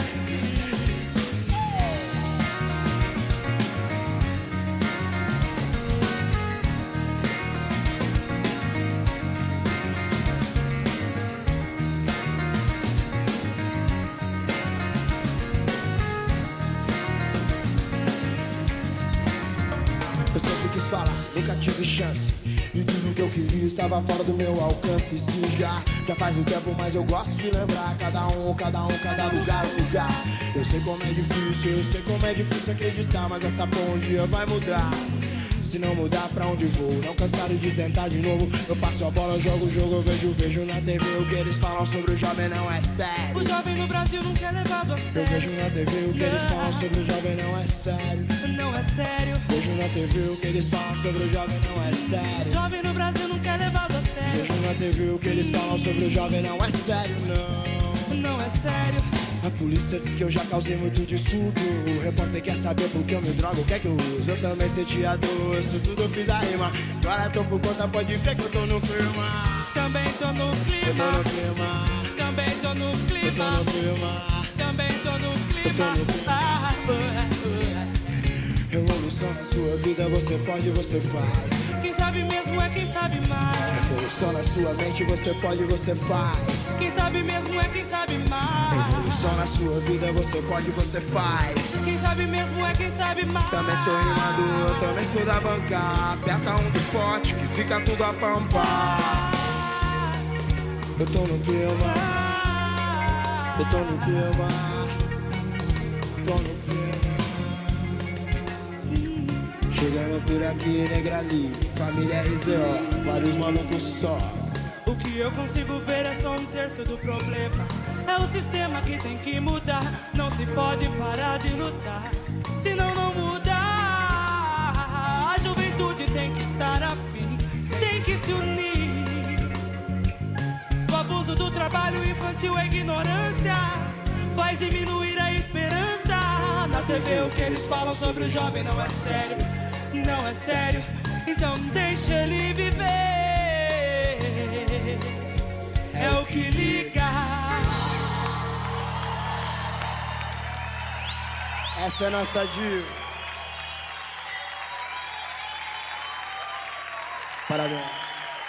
Eu sempre quis falar, nunca tive chance. E tudo que eu queria estava fora do meu alcance. Sim, já faz um tempo, mas eu gosto de lembrar. Cada lugar um lugar. Eu sei como é difícil, eu sei como é difícil acreditar, mas essa porra um dia vai mudar. Se não mudar pra onde vou, não cansado de tentar de novo. Eu passo a bola, jogo o jogo, eu vejo na TV o que eles falam sobre o jovem, não é sério. O jovem no Brasil nunca é levado a Eu sério. vejo na TV o que eles falam sobre o jovem, não é sério. Não é sério. Vejo na TV o que eles falam sobre o jovem, não é sério. Jovem no Brasil nunca é levado a sério. Vejo na TV o que eles falam sobre o jovem, não é sério, não. Não é sério. A polícia diz que eu já causei muito distúrbio. O repórter quer saber por que eu me drogo, o que é que eu uso. Eu também sei teador, isso tudo eu fiz a rima. Agora tô por conta, pode crer que eu tô no clima. Também tô no Eu tô clima. no clima. Também tô no Eu tô clima. no clima. Também tô no Eu tô no clima. Revolução na sua vida, você pode, você faz. Quem sabe mesmo é quem sabe mais. Revolução na sua mente, você pode, você faz. Quem sabe mesmo é quem sabe mais. Revolução na sua vida, você pode, você faz. Quem sabe mesmo é quem sabe mais. Também sou rimador, eu também sou da banca. Aperta um do forte, que fica tudo a pampar. Eu tô no clima. Eu tô no clima. Tô no clima. Chegando por aqui, Negra Ali, família RZO, vários malucos só. O que eu consigo ver é só um terço do problema. É o sistema que tem que mudar. Não se pode parar de lutar, senão não muda. A juventude tem que estar afim, tem que se unir. O abuso do trabalho infantil, a ignorância faz diminuir a esperança. Na TV o que eles falam sobre o jovem não é sério, não é sério. Então deixa ele viver, é o que liga. Essa é a nossa diva. Parabéns.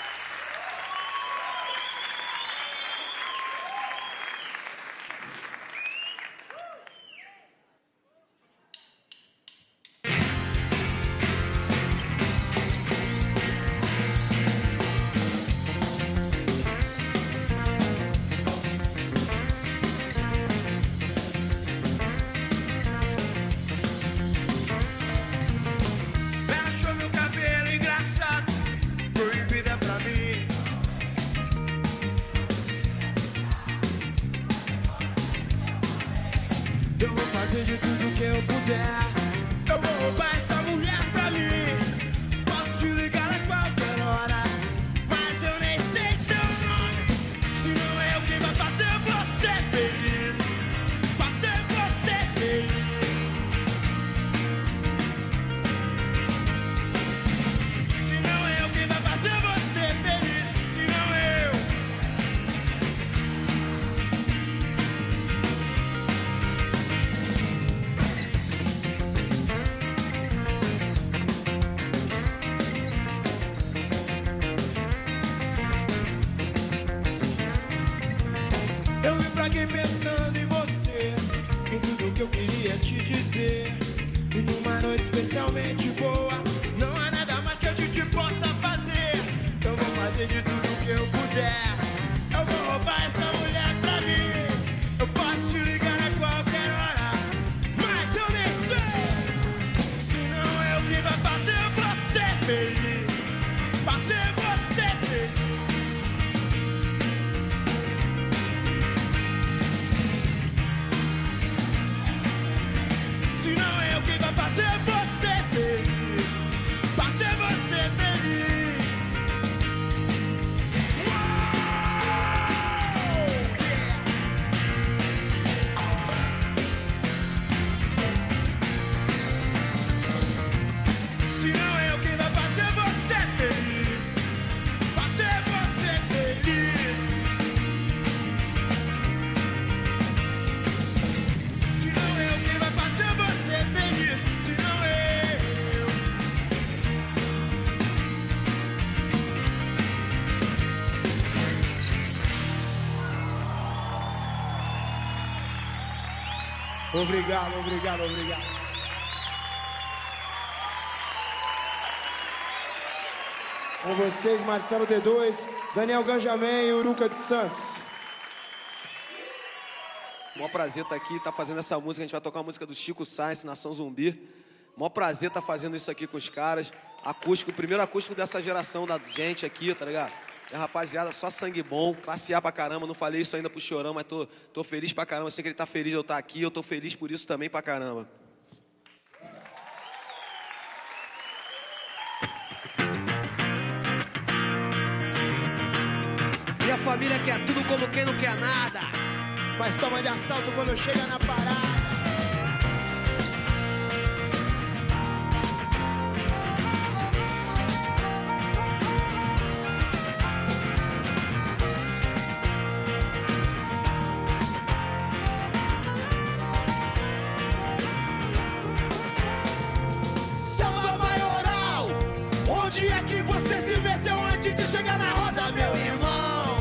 De tudo que eu puder, eu vou roubar essa mulher pra mim. Posso te ligar a qualquer hora, mas eu nem sei seu nome. Se não é eu quem vai fazer você feliz, fazer você feliz. Se não é eu quem vai fazer você feliz, se não eu. Eu vim pra aqui pensando em você, em tudo que eu queria te dizer. E numa noite especialmente boa, não há nada mais que a gente possa fazer. Eu vou fazer de tudo que eu puder, eu vou roubar essa mulher pra mim. Eu posso te ligar a qualquer hora, mas eu nem sei. Se não é o que vai fazer você feliz, fazer você feliz. Se não é o que vai fazer você feliz, fazer você feliz. Se não é o que vai fazer você feliz, fazer você feliz. Se não é o que vai fazer você feliz, se não é eu. Obrigado, obrigado, obrigado. Com vocês, Marcelo D2, Daniel Ganjamin e Uruca de Santos. Mó prazer estar aqui, tá fazendo essa música. A gente vai tocar a música do Chico Science, Nação Zumbi. Mó prazer estar fazendo isso aqui com os caras. Acústico, o primeiro acústico dessa geração da gente aqui, tá ligado? É, rapaziada, só sangue bom, classe A pra caramba. Não falei isso ainda pro Chorão, mas tô feliz pra caramba. Sei que ele tá feliz de eu estar aqui, eu tô feliz por isso também pra caramba. Minha família quer tudo como quem não quer nada, Mas toma de assalto quando chega na parada. Samba maioral, onde é que você se meteu antes de chegar na roda, meu irmão?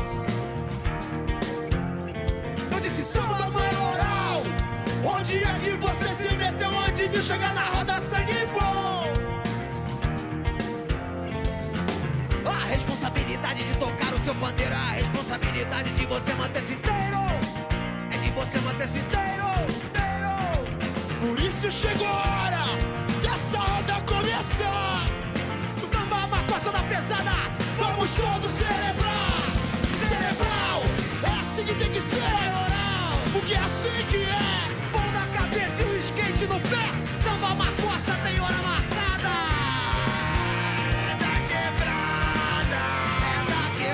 Eu disse samba maioral, onde é que você se meteu antes de chegar na roda, sangue bom? a responsabilidade de tocar o seu pandeiro, a responsabilidade de você manter-se inteiro, é de você manter-se inteiro. Por isso chegou a hora dessa roda começar. Samba macossa da pesada, Vamos todos celebrar. pé. Samba Macossa tem hora marcada. É da quebrada. É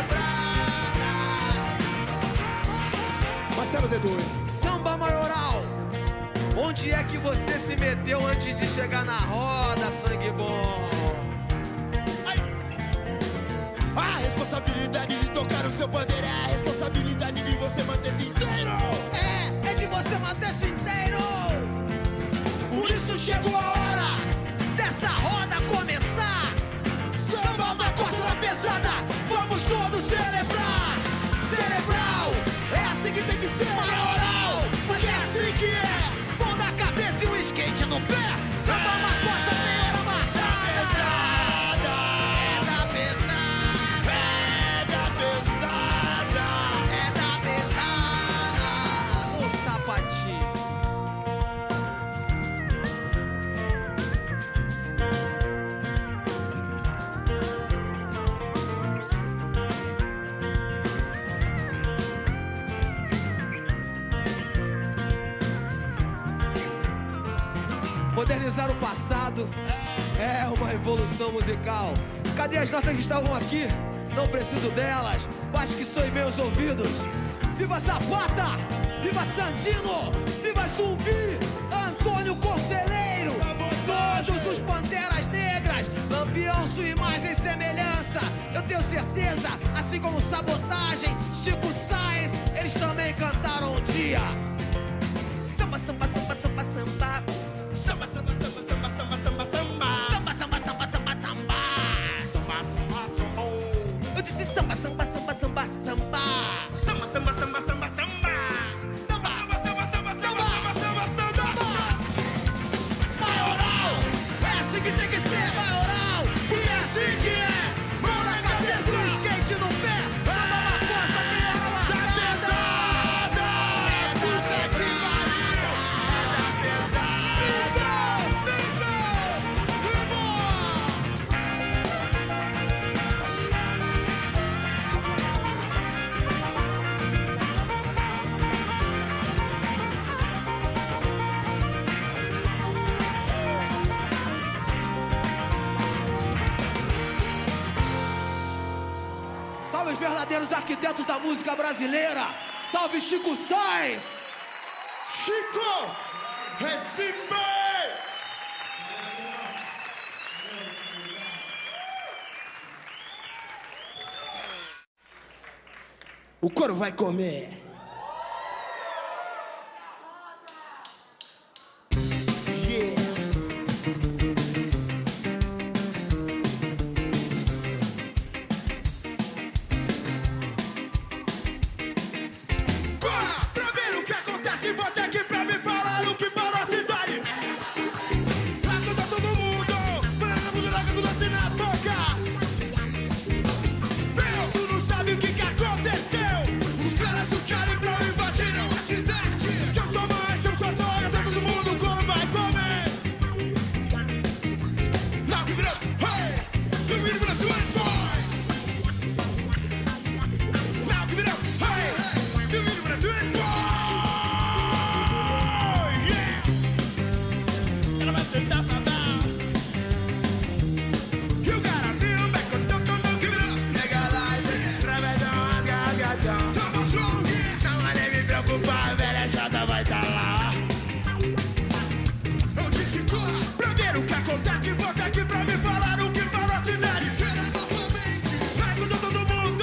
da quebrada. Marcelo D2. Samba Maioral. Onde é que você se meteu antes de chegar na roda, sangue bom? A responsabilidade de tocar o seu bandeira é a responsabilidade de você manter-se inteiro. É de você manter-se inteiro. Por isso chegou a hora Dessa roda começar. Samba Macossa na pesada, vamos todos celebrar. Cerebral, É assim que tem que ser. maioral, Porque é assim que é. mão na cabeça e o skate no pé. Samba Macossa tem hora marcada. É da pesada. É da pesada. É da pesada. Ô sapatinho. Modernizar o passado é uma evolução musical. Cadê as notas que estavam aqui? Não preciso delas, basta que soem meus ouvidos. Viva Zapata! Viva Sandino! Viva Zumbi! Antônio Conselheiro! Todos os Panteras Negras! Lampião, sua imagem e semelhança! Eu tenho certeza, assim como Sabotagem, Chico Sainz, eles também cantaram um dia. Samba, samba, samba, samba, samba. Samba, samba, samba, samba, samba, samba, samba. Samba, samba, samba, samba, samba. Samba, samba, samba. Eu disse samba, samba, samba, samba, samba. Samba, samba, samba, samba, samba. Samba, Samba, samba, samba, samba, samba, samba. maioral, é assim que tem que ser, maioral. E é assim que é. Mão na cabeça. Skate no pé. Samba Macossa tem hora Da marcada. pesada. É da quebrada. Salve os verdadeiros arquitetos da música brasileira! Salve Chico Sainz! Chico, Recife. O couro vai comer. Yeah. Corra pra ver o que acontece. Volte aqui pra me falar o que para a cidade. Largo da todo mundo. Banana tudo, larga tudo assim na boca. Meu, tu não sabe o que aconteceu. Os caras do Charlie Brown invadiram a cidade. Eu sou mãe, eu sou sogra, tá todo mundo como vai comer. Now give it up, hey! Do it with a do it, boy! Now give it up, hey! Do it with a do it, boy! Yeah! Ela vai ser safadão. You gotta feel back, don't give it up. Legalize, trabalhão, gagadão. Tamo strong, yeah! Não vai nem me preocupar, velha jota vai tá lá. Eu disse corra pra ver o que acontece. Volta aqui pra me falar o que para a cidade. Vai mudar todo mundo.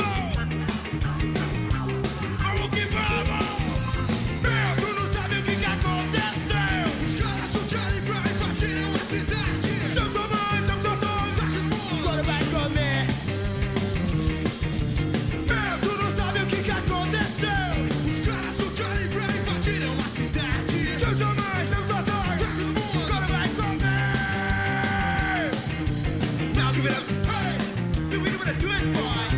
Vamos que vamos. Meu, tu não sabe o que aconteceu. Os caras do Charlie Brown invadiram a cidade. Eu sou mãe, eu sou sogra. O couro vai comer. Meu, tu não sabe o que aconteceu. Os caras do Charlie Brown invadiram a cidade. Eu sou mãe, eu sou sogra. O couro vai comer. Now give it up, hey! Do it with a do it, boy!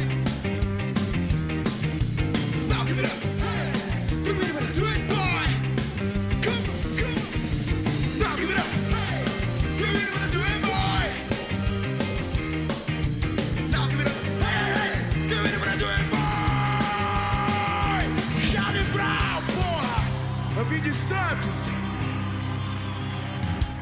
Now give it up, hey! Do it with a do it, boy! Come on, come on! Now give it up, hey! Do it with a do it, boy! Now give it up, hey! Do it with a do it, boy! Charlie Brown, porra! Eu vim de Santos!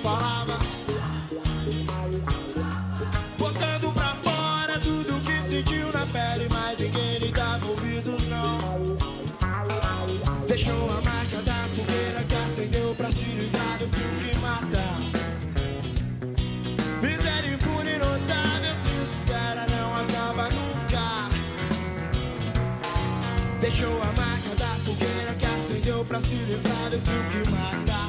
falava, botando pra fora tudo que sentiu na pele, mas ninguém lhe dava ouvidos não. Deixou a marca da fogueira que acendeu pra se livrar do frio que mata. Miséria impune, notável, sincera, não acaba nunca. Deixou a marca da fogueira que acendeu pra se livrar do frio que mata.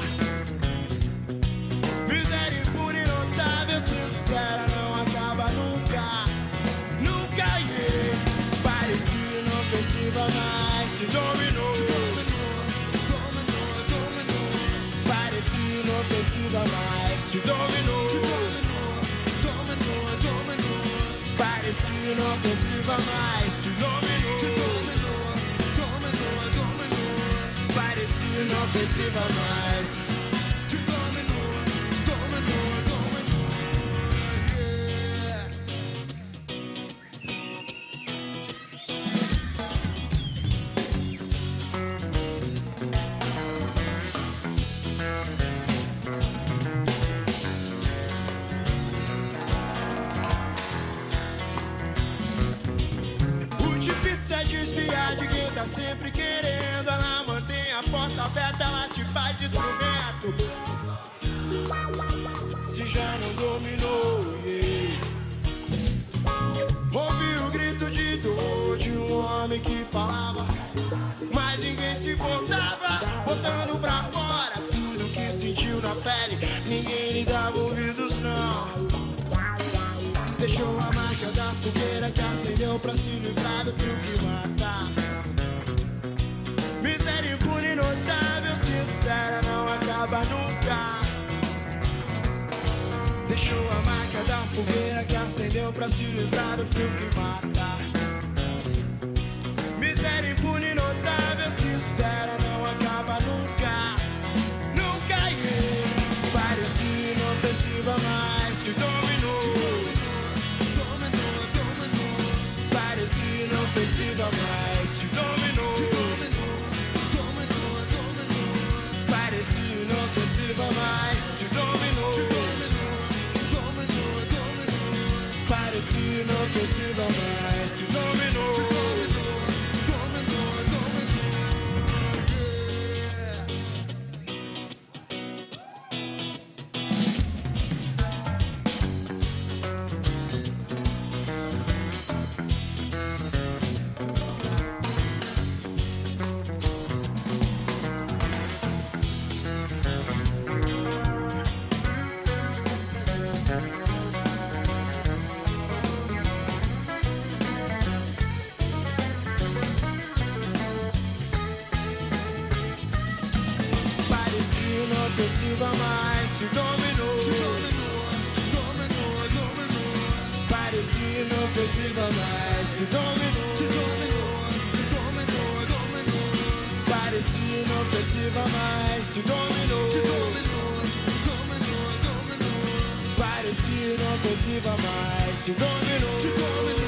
Miséria impune, notável, sincera, não acaba nunca. Nunca, yeah. Parecia inofensiva, mas te dominou. Parecia inofensiva, mas te dominou. Parecia inofensiva, mas te dominou. Parecia inofensiva, mas te dominou. O difícil é desviar de quem tá sempre querendo. Ela mantém a porta aberta, ela te faz de instrumento. Se já não dominou, yeah. Ouvi o grito de dor de um homem que falava, mas ninguém se importava, botando pra fora tudo que sentiu na pele. Ninguém lhe dava ouvidos não. Deixou a marca da fogueira que acendeu pra se livrar do frio que mata. Miséria impune, notável, sincera, não acaba nunca. Deixou a marca da fogueira que acendeu pra se livrar do frio que mata. Miséria impune, notável, sincera, não acaba nunca. Nunca, yeah. Parecia inofensiva, mas te dominou. Parecia inofensiva, mas te dominou. Parecia inofensiva, mas te dominou. Parecia inofensiva, mas te dominou. Inofensiva, mas te dominou. Parecia inofensiva, mas te dominou. Parecia inofensiva, mas te dominou. Parecia inofensiva, mas te dominou.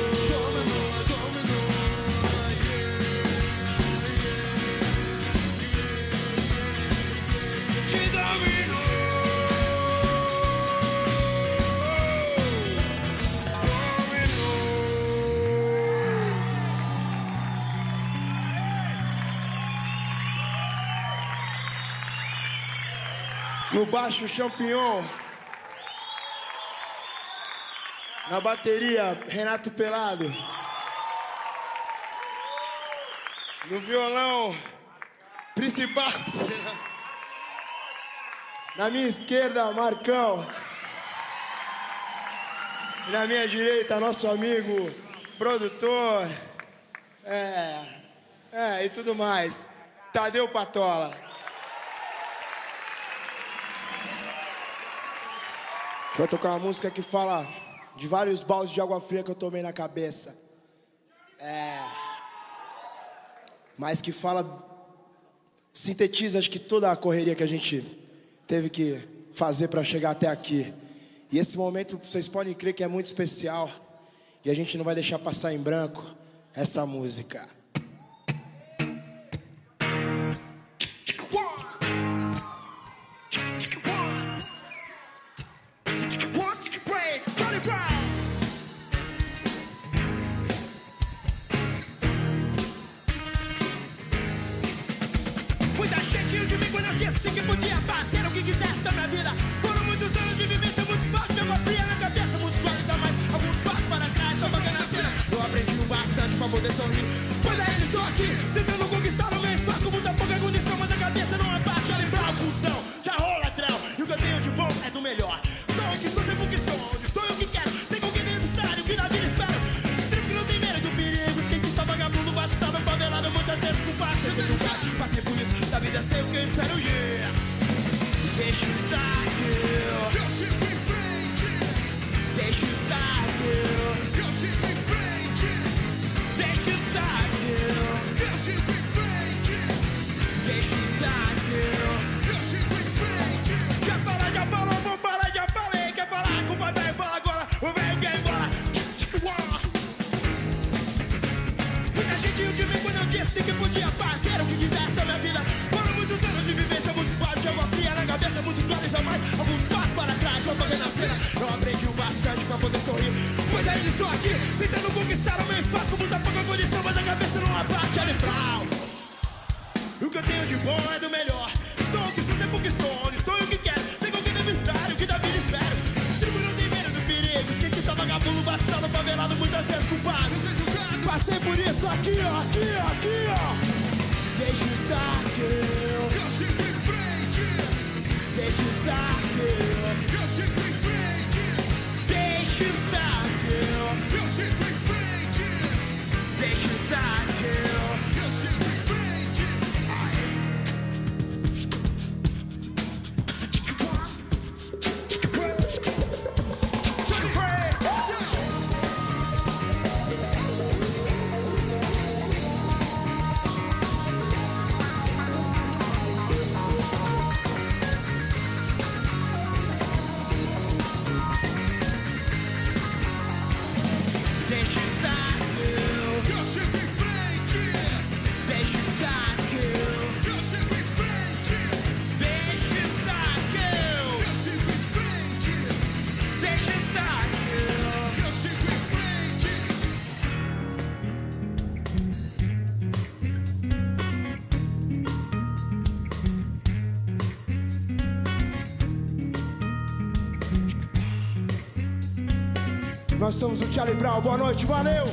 No baixo, Champignon. Na bateria, Renato Pelado. No violão, principal. Na minha esquerda, Marcão. E na minha direita, nosso amigo, produtor. E tudo mais. Tadeu Patola. A gente vai tocar uma música que fala de vários baldes de água fria que eu tomei na cabeça. Mas que fala, sintetiza acho que toda a correria que a gente teve que fazer para chegar até aqui. E esse momento, vocês podem crer que é muito especial. E a gente não vai deixar passar em branco essa música. Muita gente riu de mim quando eu disse que podia fazer o que quisesse da minha vida. Foram muitos anos de vivência, muitos passos de água fria na cabeça, muitos goles a mais, alguns passos para trás, só bacana a cena. Eu aprendi o bastante pra poder sorrir. Pois ainda estou aqui, tentando conquistar o meu espaço com muita pouca condição, mas a cabeça não abate. Olha pra pulsão, já rola ladrão, e o que eu tenho de bom é do melhor. Sou o que sou, sempre o que sou, onde estou e o que quero, sei com quem devo estar e o que da vida espero. Tribo que não tem medo do perigo, skatista, vagabundo, batizado, favelado, muitas vezes culpado. Sem ser julgado, passei por isso, da vida sei o que eu espero, yeah. Deixa eu estar, yeah. Eu sigo em frente. Deixa eu estar, yeah. Eu sigo em frente. Deixa eu estar, yeah. Eu sigo em frente. Deixa eu estar, yeah. Eu sigo em frente. Quer falar, já falou, vou parar, já falei. Quer falar com o pai, velho, fala agora. O velho quer ir embora. Muita gente riu de mim quando eu disse que podia fazer o que quisesse da minha vida. Foram muitos anos de vivência, muitos passos de água fria na cabeça, muitos goles a mais, alguns passos para trás, só fazendo a cena. Eu aprendi o bastante pra poder sorrir. Pois ainda estou aqui, tentando conquistar o meu espaço com muita pouca condição, mas a cabeça não abate, olha pra. O que eu tenho de bom é do melhor. Sou o que sou, sempre o que sou, onde estou e o que quero, sei com quem devo estar e o que da vida espero. Tribo não tem medo do perigo, skatista, vagabundo, batizado, favelado, muitas vezes culpado. Passei por isso aqui, ó, aqui, ó, aqui, ó. Deixa eu estar aqui. Eu sigo em frente. Deixa eu estar aqui. Eu sigo em frente. Deixa eu estar aqui. Eu sigo em frente. Deixa eu estar aqui. Eu sigo em frente. Nós somos o Charlie Brown, boa noite, valeu!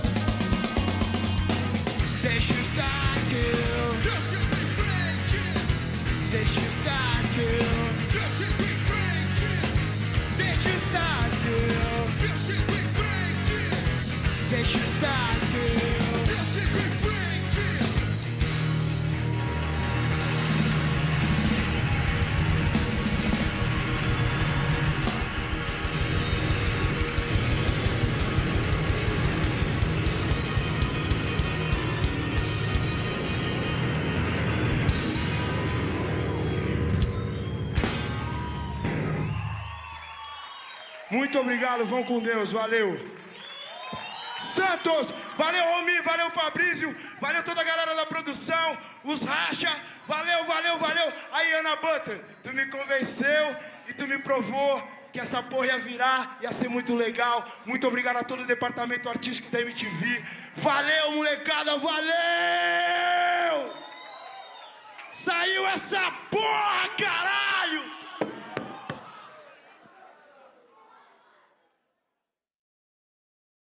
Deixa eu estar aqui. Eu sigo em frente. Deixa eu estar aqui. Eu sigo em frente. Deixa eu estar aqui. Eu sigo em frente. Deixa eu estar aqui. Eu sigo em frente. Muito obrigado, vão com Deus, valeu. Santos, valeu Romi, valeu Fabrício, valeu toda a galera da produção, os racha, valeu, valeu, valeu. Aí Ana Butter, tu me convenceu e tu me provou que essa porra ia virar, ia ser muito legal. Muito obrigado a todo o departamento artístico da MTV. Valeu, molecada, valeu! Saiu essa